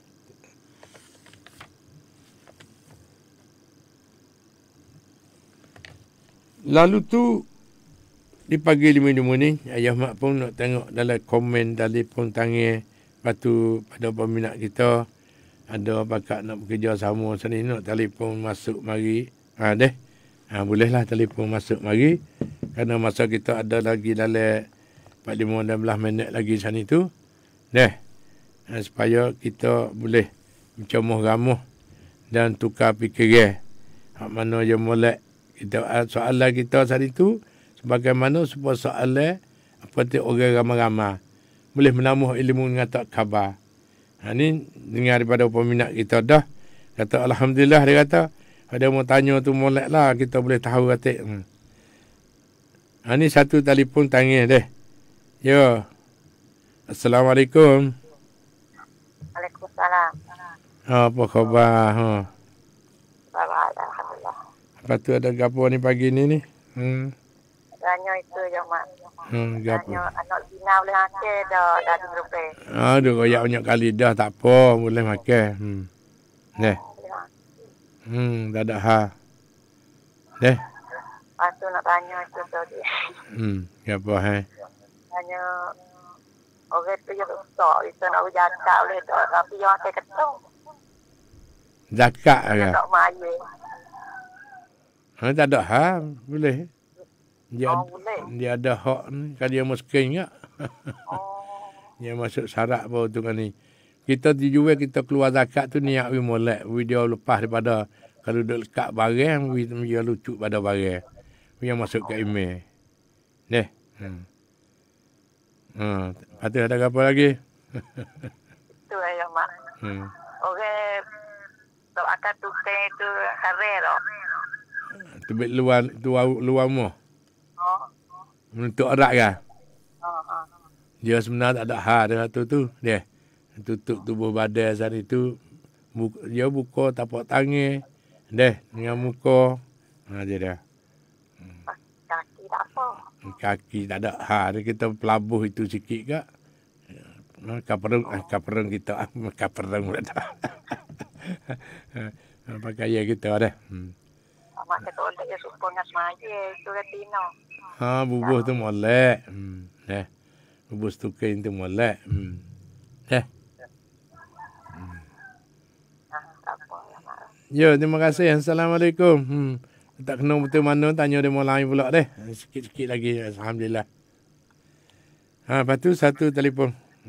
Lalu tu di pagi 5 ni ayah mak pun nak tengok dalam komen telefon tangan. Lepas tu pada peminat kita ada pakak nak bekerja sama sini nak telefon masuk mari. Bolehlah telefon masuk mari. Kerana masa kita ada lagi dalam 45-16 minit lagi sana tu. Supaya kita boleh mencemuh ramuh dan tukar fikiran. Hak mana yang molek kita soalan kita sana tu sebagaimana sebuah soalan apa tu orang ramai-ramai boleh menambah ilmu dengan tak khabar. Ni dengar daripada peminat kita dah kata alhamdulillah, dia kata ada mau tanya tu molek lah kita boleh tahu kata. Ni satu telefon tangis deh. Yo. Assalamualaikum. Waalaikumsalam. Apa khabar? Alhamdulillah. Lepas tu ada gapo ni pagi ni? Tanya itu je, Mak. Gapo? Tanya anak Zina boleh makan dah lebih. Aduh, koyak banyak kali dah tak apa, boleh makan. Deh. Tak ada hal. Deh. Lepas tu nak tanya itu tadi. Gapo Tanya orang tu yang besar, itu nak berjaga boleh tak, tapi yang saya ketuk. Zakat ke? Tak maya. Tak ada hal, boleh. Boleh. Dia ada hak ni, kalau dia miskin tak? Dia masuk syarat baru tu kan ni. Kita dijual, kita keluar zakat tu niat we molek. Dia lepas daripada kalau duduk lekat barang, dia lucu pada barang. Dia masuk ke email. Deh. Lepas tu ada apa lagi? Itu ya, Mak. Orang tak akan tukar itu harir tak? Tebik luar rumah. Menutup erat kan? Dia sebenarnya tak ada hal dia tu. Dia tutup tubuh badan saat itu. Dia buka tapak tangan. Deh, dengan muka. Dia. Kaki tak apa. Kaki tak ada hal. Kita pelabuh itu sikit ke? Kapereng kita. Kapereng pula tak. Pakaian kita dah. Mak kata orang dia suka dengan semaya. Itu retina. Bubuh tu molek. Bubuh stukin tu molek. Tak apa ya, Mak. Ya, terima kasih. Assalamualaikum. Tak kena betul mana, tanya dia mau lain pula deh. Sikit-sikit lagi. Alhamdulillah. Lepas tu satu telefon.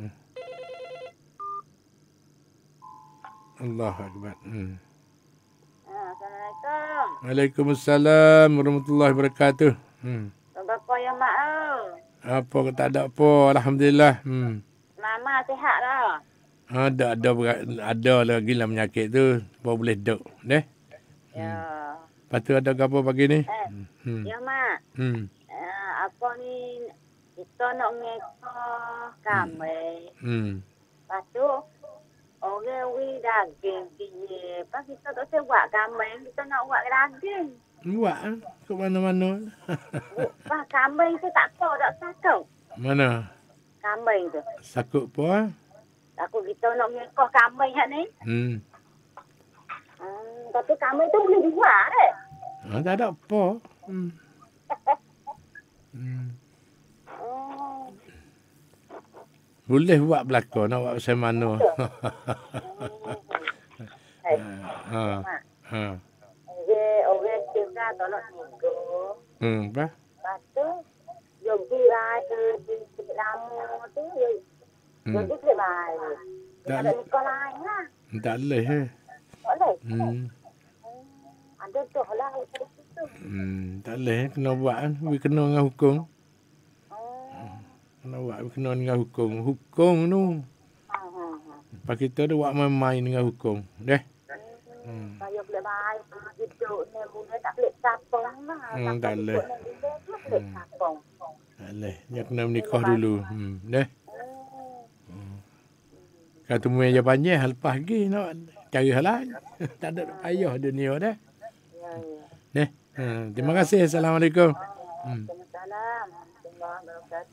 Allahu Akbar. Assalamualaikum. Waalaikumsalam warahmatullahi wabarakatuh. Berapa ya, Mak? Apa ke tak ada apa. Alhamdulillah. Mama sihat dah. Ada lagi lah penyakit tu. Baru boleh duduk. Deh. Ya. Lepas tu ada apa pagi ni? Ya, Mak. Apa ni, kita nak ngekor kambing. Lepas tu, orang wih daging dia. Lepas kita tak usah buat kambing, kita nak buat daging. Buat ke mana-mana. Lepas kambing tu tak apa, tak sakut. Mana? Kambing tu. Sakut apa? Aku kita nak ngekor kambing kat ni. Tapi kambing tu boleh dibuat eh. Tak ada apa. Boleh buat belakang, nak buat macam mana. Orang juga tolak tiga. Apa? Lepas tu, yogi lah tu, di lama tu, yogi kebai. Tak ada nikah lain lah. Tak boleh. Boleh? Ada tu lah. Tak boleh, kena buat. Kena dengan hukum. Kena buat, kena dengan hukum. Hukum tu. Lepas kita ada buat main-main dengan hukum. Deh. Saya boleh baik. Hidup ni boleh tak boleh sapong lah. Tak boleh. Boleh sapong. Tak boleh. Dia kena menikah dulu. Deh. Kata meja panjang, lepas lagi nak cari hal lain. Tak ada payah dunia dah. Deh. Terima kasih. Assalamualaikum. Waalaikumsalam. Warahmatullahi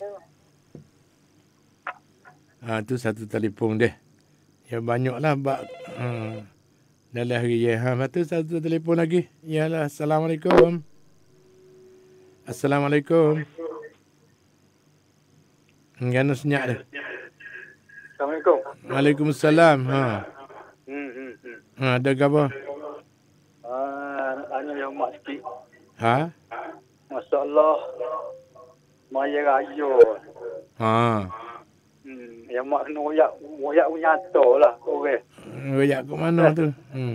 wabarakatuh. Tu satu telefon deh. Ya banyaklah dalam hari ya. Lepas tu satu telefon lagi. Yalah. Assalamualaikum. Assalamualaikum. Gana senyap dah. Assalamualaikum. Waalaikumsalam. Ada apa? Nak tanya yang mak sikit. Masalah Maya raya. Yang mak kena royak nyata lah. Royak ke mana tu?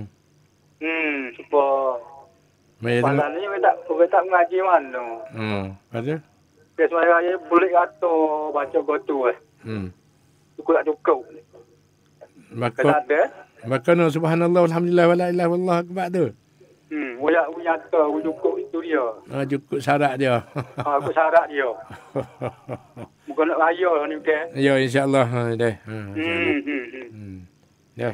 Supaya malam ni orang tak mengaji mana. Lepas tu? Kes Maya raya boleh kata baca gotu Cukup tak cukup. Kena ada. Maka subhanallah alhamdulillah wala ilaha illallah akbar tu. Uyak tu cukup itu dia. Cukup syarat dia. Aku syarat dia. Bukan nak raya ni ke? Ya, insya-Allah deh. Ya.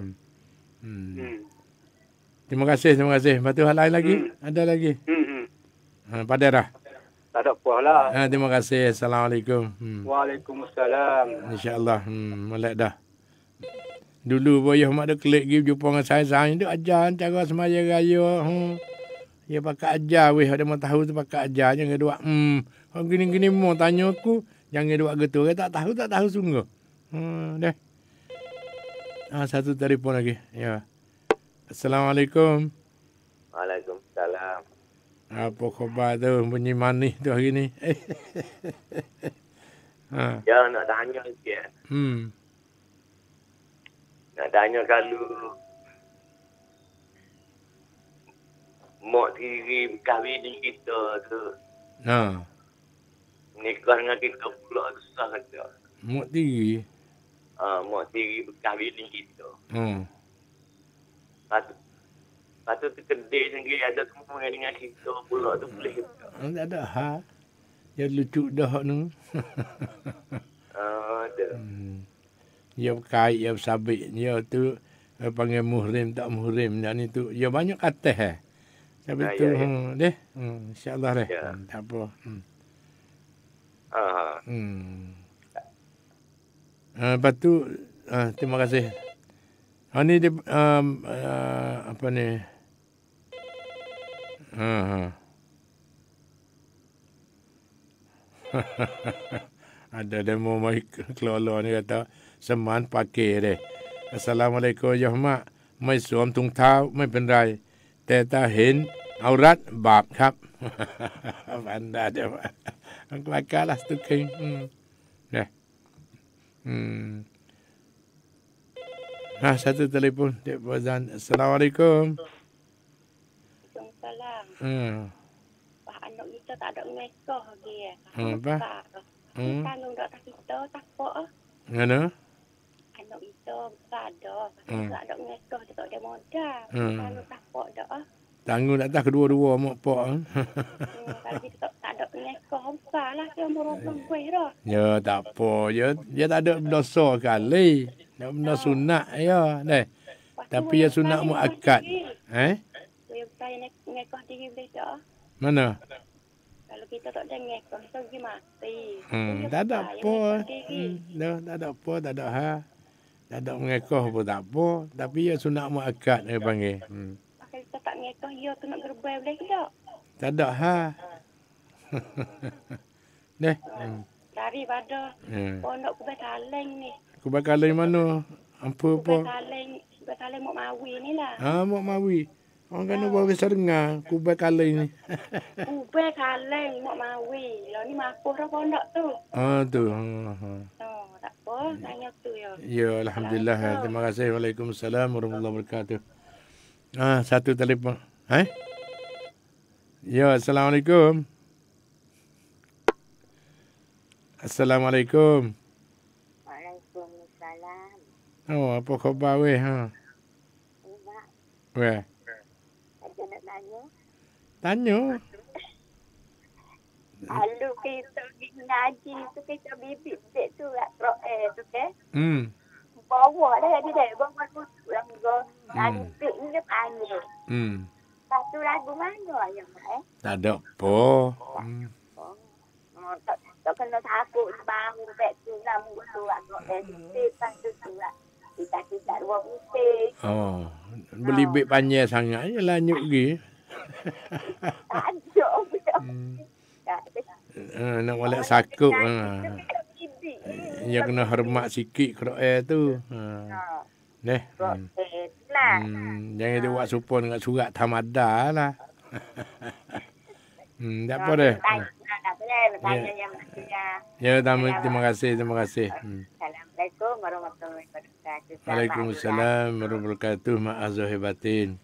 Terima kasih. Lepas tu hal lain lagi? Ada lagi? Pada dah. Tak ada apa lah. Terima kasih. Assalamualaikum. Waalaikumsalam. InsyaAllah. Molek dah. Dulu boyah mak dia klik pergi jumpa dengan saya dia ajar cara semaya raya. Dia pakai ajar weh, ada mau tahu tu pakai ajar jangan dua. Gini mau tanya aku, jangan dua gitu. Tak tahu sungguh. Deh. Satu telefon lagi. Ya. Assalamualaikum. Waalaikumsalam. Apa khabar tu bunyi manis tu hari ni? Ya nak tanya sikit. Nak tanya kalau mak tiri kahwin kita tu. Nikah dengan kita pula susah ke? Mak tiri? Mak tiri kahwin kita. Patut kedai sendiri ada semua dengan kita pula tu boleh ke? Tak ada hal. Dia lucu dah ni. Ada. Dia kait, dia sabit. Dia tu panggil muhrim, tak muhrim. Dan itu, dia banyak kata. Tapi tu, deh. InsyaAllah deh. Tak apa. Lepas tu, terima kasih. Ni dia, apa ni? Ada demo mai kelola ni kata seman pakai deh. Assalamualaikum ya mak. ไม่สวมถุงเท้าไม่เป็นไรแต่ถ้าเห็นเอารัดบาปครับ Anda dia. Kelakar tu king. Dah. Satu telefon Dek Bazan. Assalamualaikum. Waalaikumsalam. Pak anak kita tak ada mekoh dia. Apa? Kalau tak kita tak apa. Mana? Anak kita besar dah. Tak ada mekoh dia tak ada modal. Kalau tak apa dah. Tanggung tak tahu kedua-dua mak pak. Kalau kita tak ada mekoh besar lah dia merobang kuih dah. Ya tak apa. Dia tak ada dosa kali. Nak benda sunat ya, deh. Tapi ya sunat muakkad. Dia saya ngekoh diri boleh tak? Mana? Kalau kita tak ada ngekoh, kita pergi mati. Tak ada apa. Tak ada apa, tak ada ha. Tak ada mengekoh pun tak apa. Tapi ya sunat muakkad dia panggil. Kalau kita tak ngekoh, dia tu nak gerbai boleh tak? Tak ada ha. Deh. Daripada pondok Kubah Kaleng ni. Kubah Kaleng mana? Apa? Kubah Kaleng Mok Mawi ni lah. Mok Mawi. Orang kena bawa besar dengar Kubah Kaleng ni. Kubah Kaleng Mok Mawi. Lah ni mapuh dah pondok tu. Tu. Tak apa, tanya tu ya. Ya, alhamdulillah. Terima kasih. Waalaikumsalam warahmatullahi wabarakatuh. Satu telefon. Ya, assalamualaikum. Assalamualaikum. Waalaikumsalam. Apa khabar weh? Weh. Ada nak tanya? Tanya. Lalu kita pergi ngaji tu kita bibit tu lah tu ke? Bawa dah dia bawa tu yang go nanti ni tanya. Satu lagu mana yang Tak ada apa. Tak kena takut bang bet tu lah tu agak tu lah. Kita dua musim. Beli beg panjang sangat je lah nyuk pergi. Tak ada. Nak balik sakut. Ya kena hormat sikit Quran tu. Deh. Jangan dia buat supon dengan surat tamada lah. Tak apa deh. Ya, terima kasih. Assalamualaikum warahmatullahi wabarakatuh. Waalaikumsalam warahmatullahi wabarakatuh. Ma'azah batin.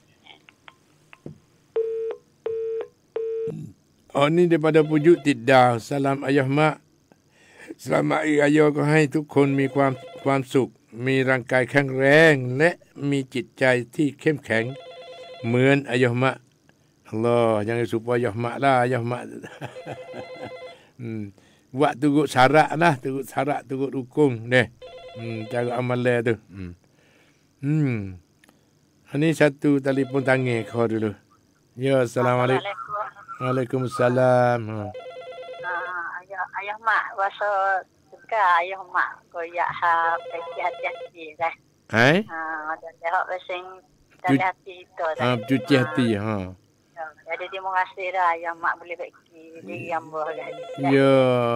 Ni daripada Pujuk Tiddah. Salam ayah mak. Selamat hari rayaขอให้ทุกคนมีความสุขมีร่างกายแข็งแรงและมีจิตใจที่เข้มแข็ง Men ayah mak. Allah, jangan supaya ayah mak lah, ayah mak. Buat turut syarat lah, turut syarat, turut dukung deh. Cara amalan tu. Ini satu telefon tangan kau dulu. Ya, Assalamualaikum. Waalaikumsalam. Ayah mak rasa suka ayah mak koyak hati-hati dah. Hai? Dan dia rasa dari hati tu dah. Cuci hati. Jadi terima kasih dah ayah mak boleh bagi diri hamba dah. Ya.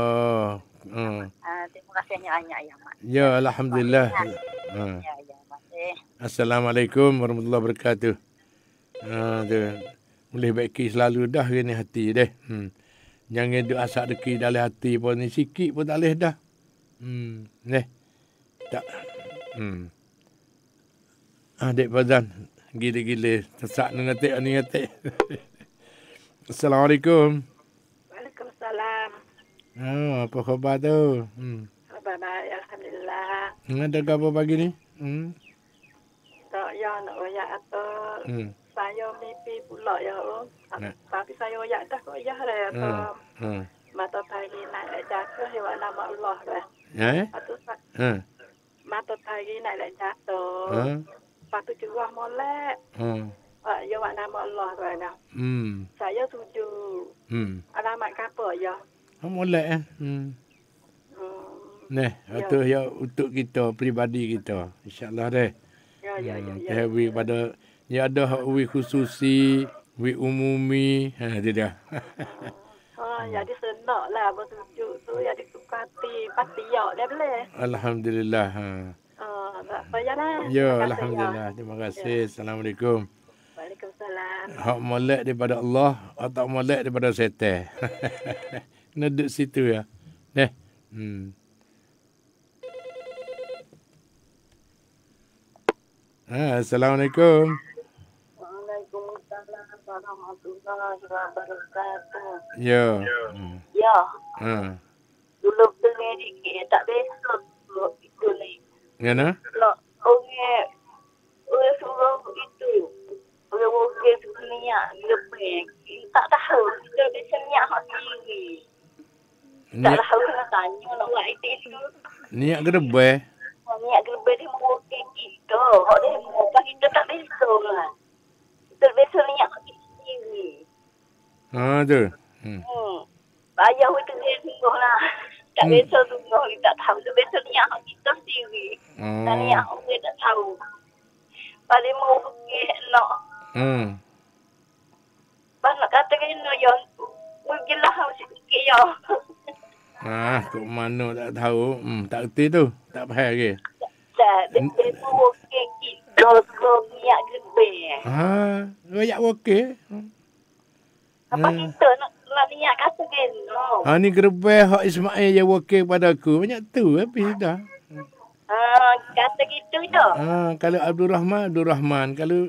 Terima kasihnya ayah mak. Ya, alhamdulillah. Ya, masih. Assalamualaikum warahmatullahi wabarakatuh. Tu. Boleh baiki selalu dah ni hati deh. Jangan duk asak deki dalam hati pun ni sikit pun tak boleh dah. Neh. Tak. Dek Fazan, gila-gila sesak ni ngatik. Assalamualaikum. Waalaikumsalam. Apa khabar tu? Khabar baik, alhamdulillah. Ada apa pagi ni? Tak ya nak royak atau saya mimpi pula ya tapi saya royak dah kok ya dah atau mata pagi naik jatuh hewan nama Allah dah. Patu mata pagi naik jatuh. Patu curah molek. Ya nama Allah dah. Saya setuju. Alamat apa ya? Molek Nah, itu ya untuk kita peribadi kita. Insya-Allah deh. Ya. Wi pada ya ada wi khususi, wi umumi. Itu dia. Jadi senang lah bertujuk tu jadi suka hati pasti ya dah boleh. Alhamdulillah. Tak payahlah. Ya, alhamdulillah. Terima kasih. Assalamualaikum. Waalaikumsalam. Hak molek daripada Allah, atau molek daripada setan. Kena duduk situ ya. Deh. Assalamualaikum. Waalaikumsalam warahmatullahi wabarakatuh. Ya. Ya. Dulu dengar dikit tak besok itu ni. Ngana? Nak orang suruh itu. Orang wakil niat lebih. Tak tahu kita bisa niat hak sendiri. Tak tahu nak tanya nak buat itu. Niat gedebeh. Niat lebih dia mewakil kita. Hak dia mewakil kita tak besok lah. Kita besok niat hak sendiri. Tu. Ayah itu dia sungguh lah. Tak besok sungguh ni tak tahu. Dia besok niat hak kita sendiri. Dan niat hak dia tak tahu. Paling mewakil nak. Pas nak kata kena yang pergilah sikit ya. Kok mana tak tahu. Tak erti tu. Tak faham lagi. Tak, dia mewakil kita niat gede. Royak wakil. Apa kita nak niat kata kena. Ni gerbeh hak Ismail yang wakil pada aku. Banyak tu habis dah. Kata gitu tu. Kalau Abdul Rahman. Kalau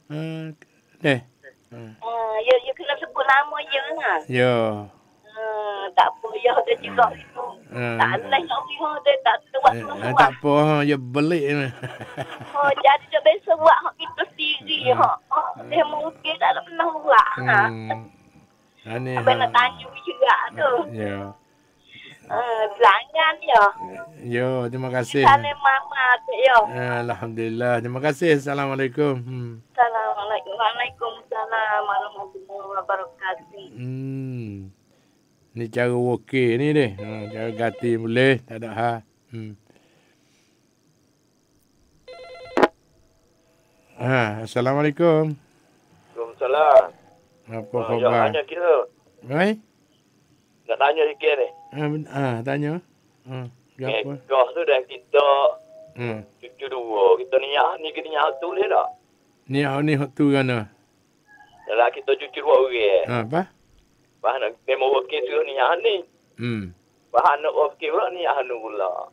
You kena sebut nama you lah. Ya. Tak apa, ya dia juga itu. Tak boleh nak dia tak buat semua. Tak apa, ya belik. Jadi dia biasa buat hak kita sendiri. Dia mungkin tak pernah buat. Apa nak tanya juga tu. Ya. Pelanggan ya. Ya, terima kasih. Salam mama tu ya. Alhamdulillah, terima kasih. Assalamualaikum. Assalamualaikum. Waalaikumsalam warahmatullahi wabarakatuh. Ni cara wakil ni deh. Cara ganti boleh, tak ada hal. Assalamualaikum. Waalaikumsalam. Apa khabar? Tanya kita. Baik. Nak tanya sikit ni. Tanya. Apa? Kau tu dah kita cucu dua. Kita ni niat tu boleh tak? Ni hak tu kan? Dalam kita cucu dua orang. Apa? Bahan nak demo wakil suruh niat ni. Bahan nak wakil pula niat anu pula.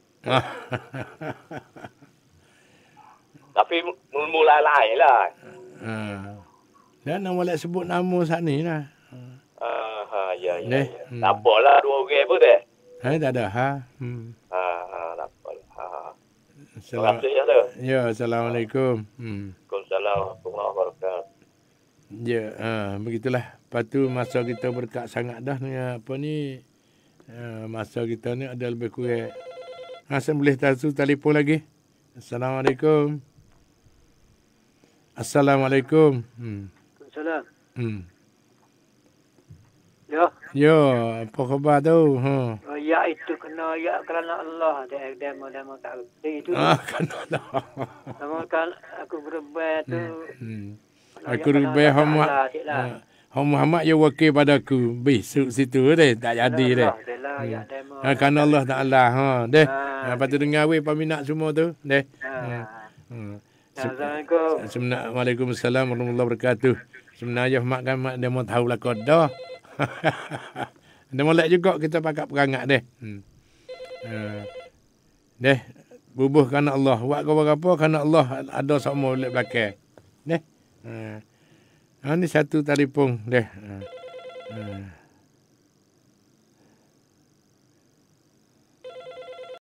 Tapi mula lain lah. Dan nak boleh sebut nama saat ni lah. Ya. Tak apalah dua orang pun deh. Tak ada ha. Tak apalah. Terima kasih ya tu. Ya, Assalamualaikum. Waalaikumsalam warahmatullahi wabarakatuh. Ya, begitulah. Lepas tu masa kita berkat sangat dah ni apa ni. Masa kita ni ada lebih kurang. Saya boleh telefon lagi. Assalamualaikum. Assalamualaikum. Assalamualaikum. Ya. Ya, apa khabar tu? Ya itu kena ya kerana Allah demo tak itu. Kerana Allah. Sama kan aku berbuat tu. Aku lebih Muhammad ya wakil padaku. Besok situ deh, tak jadi deh. Kerana Allah Taala deh. Lepas tu dengar peminat semua tu deh. Assalamualaikum. Waalaikumsalam warahmatullahi wabarakatuh. Sebenarnya mak kan mak dia mau tahu lah kau dah. Dia molek juga kita pakai perangat deh. Deh, bubuh kerana Allah. Buat kau apa kerana Allah ada sama boleh belakang. Deh. Ini satu telefon deh.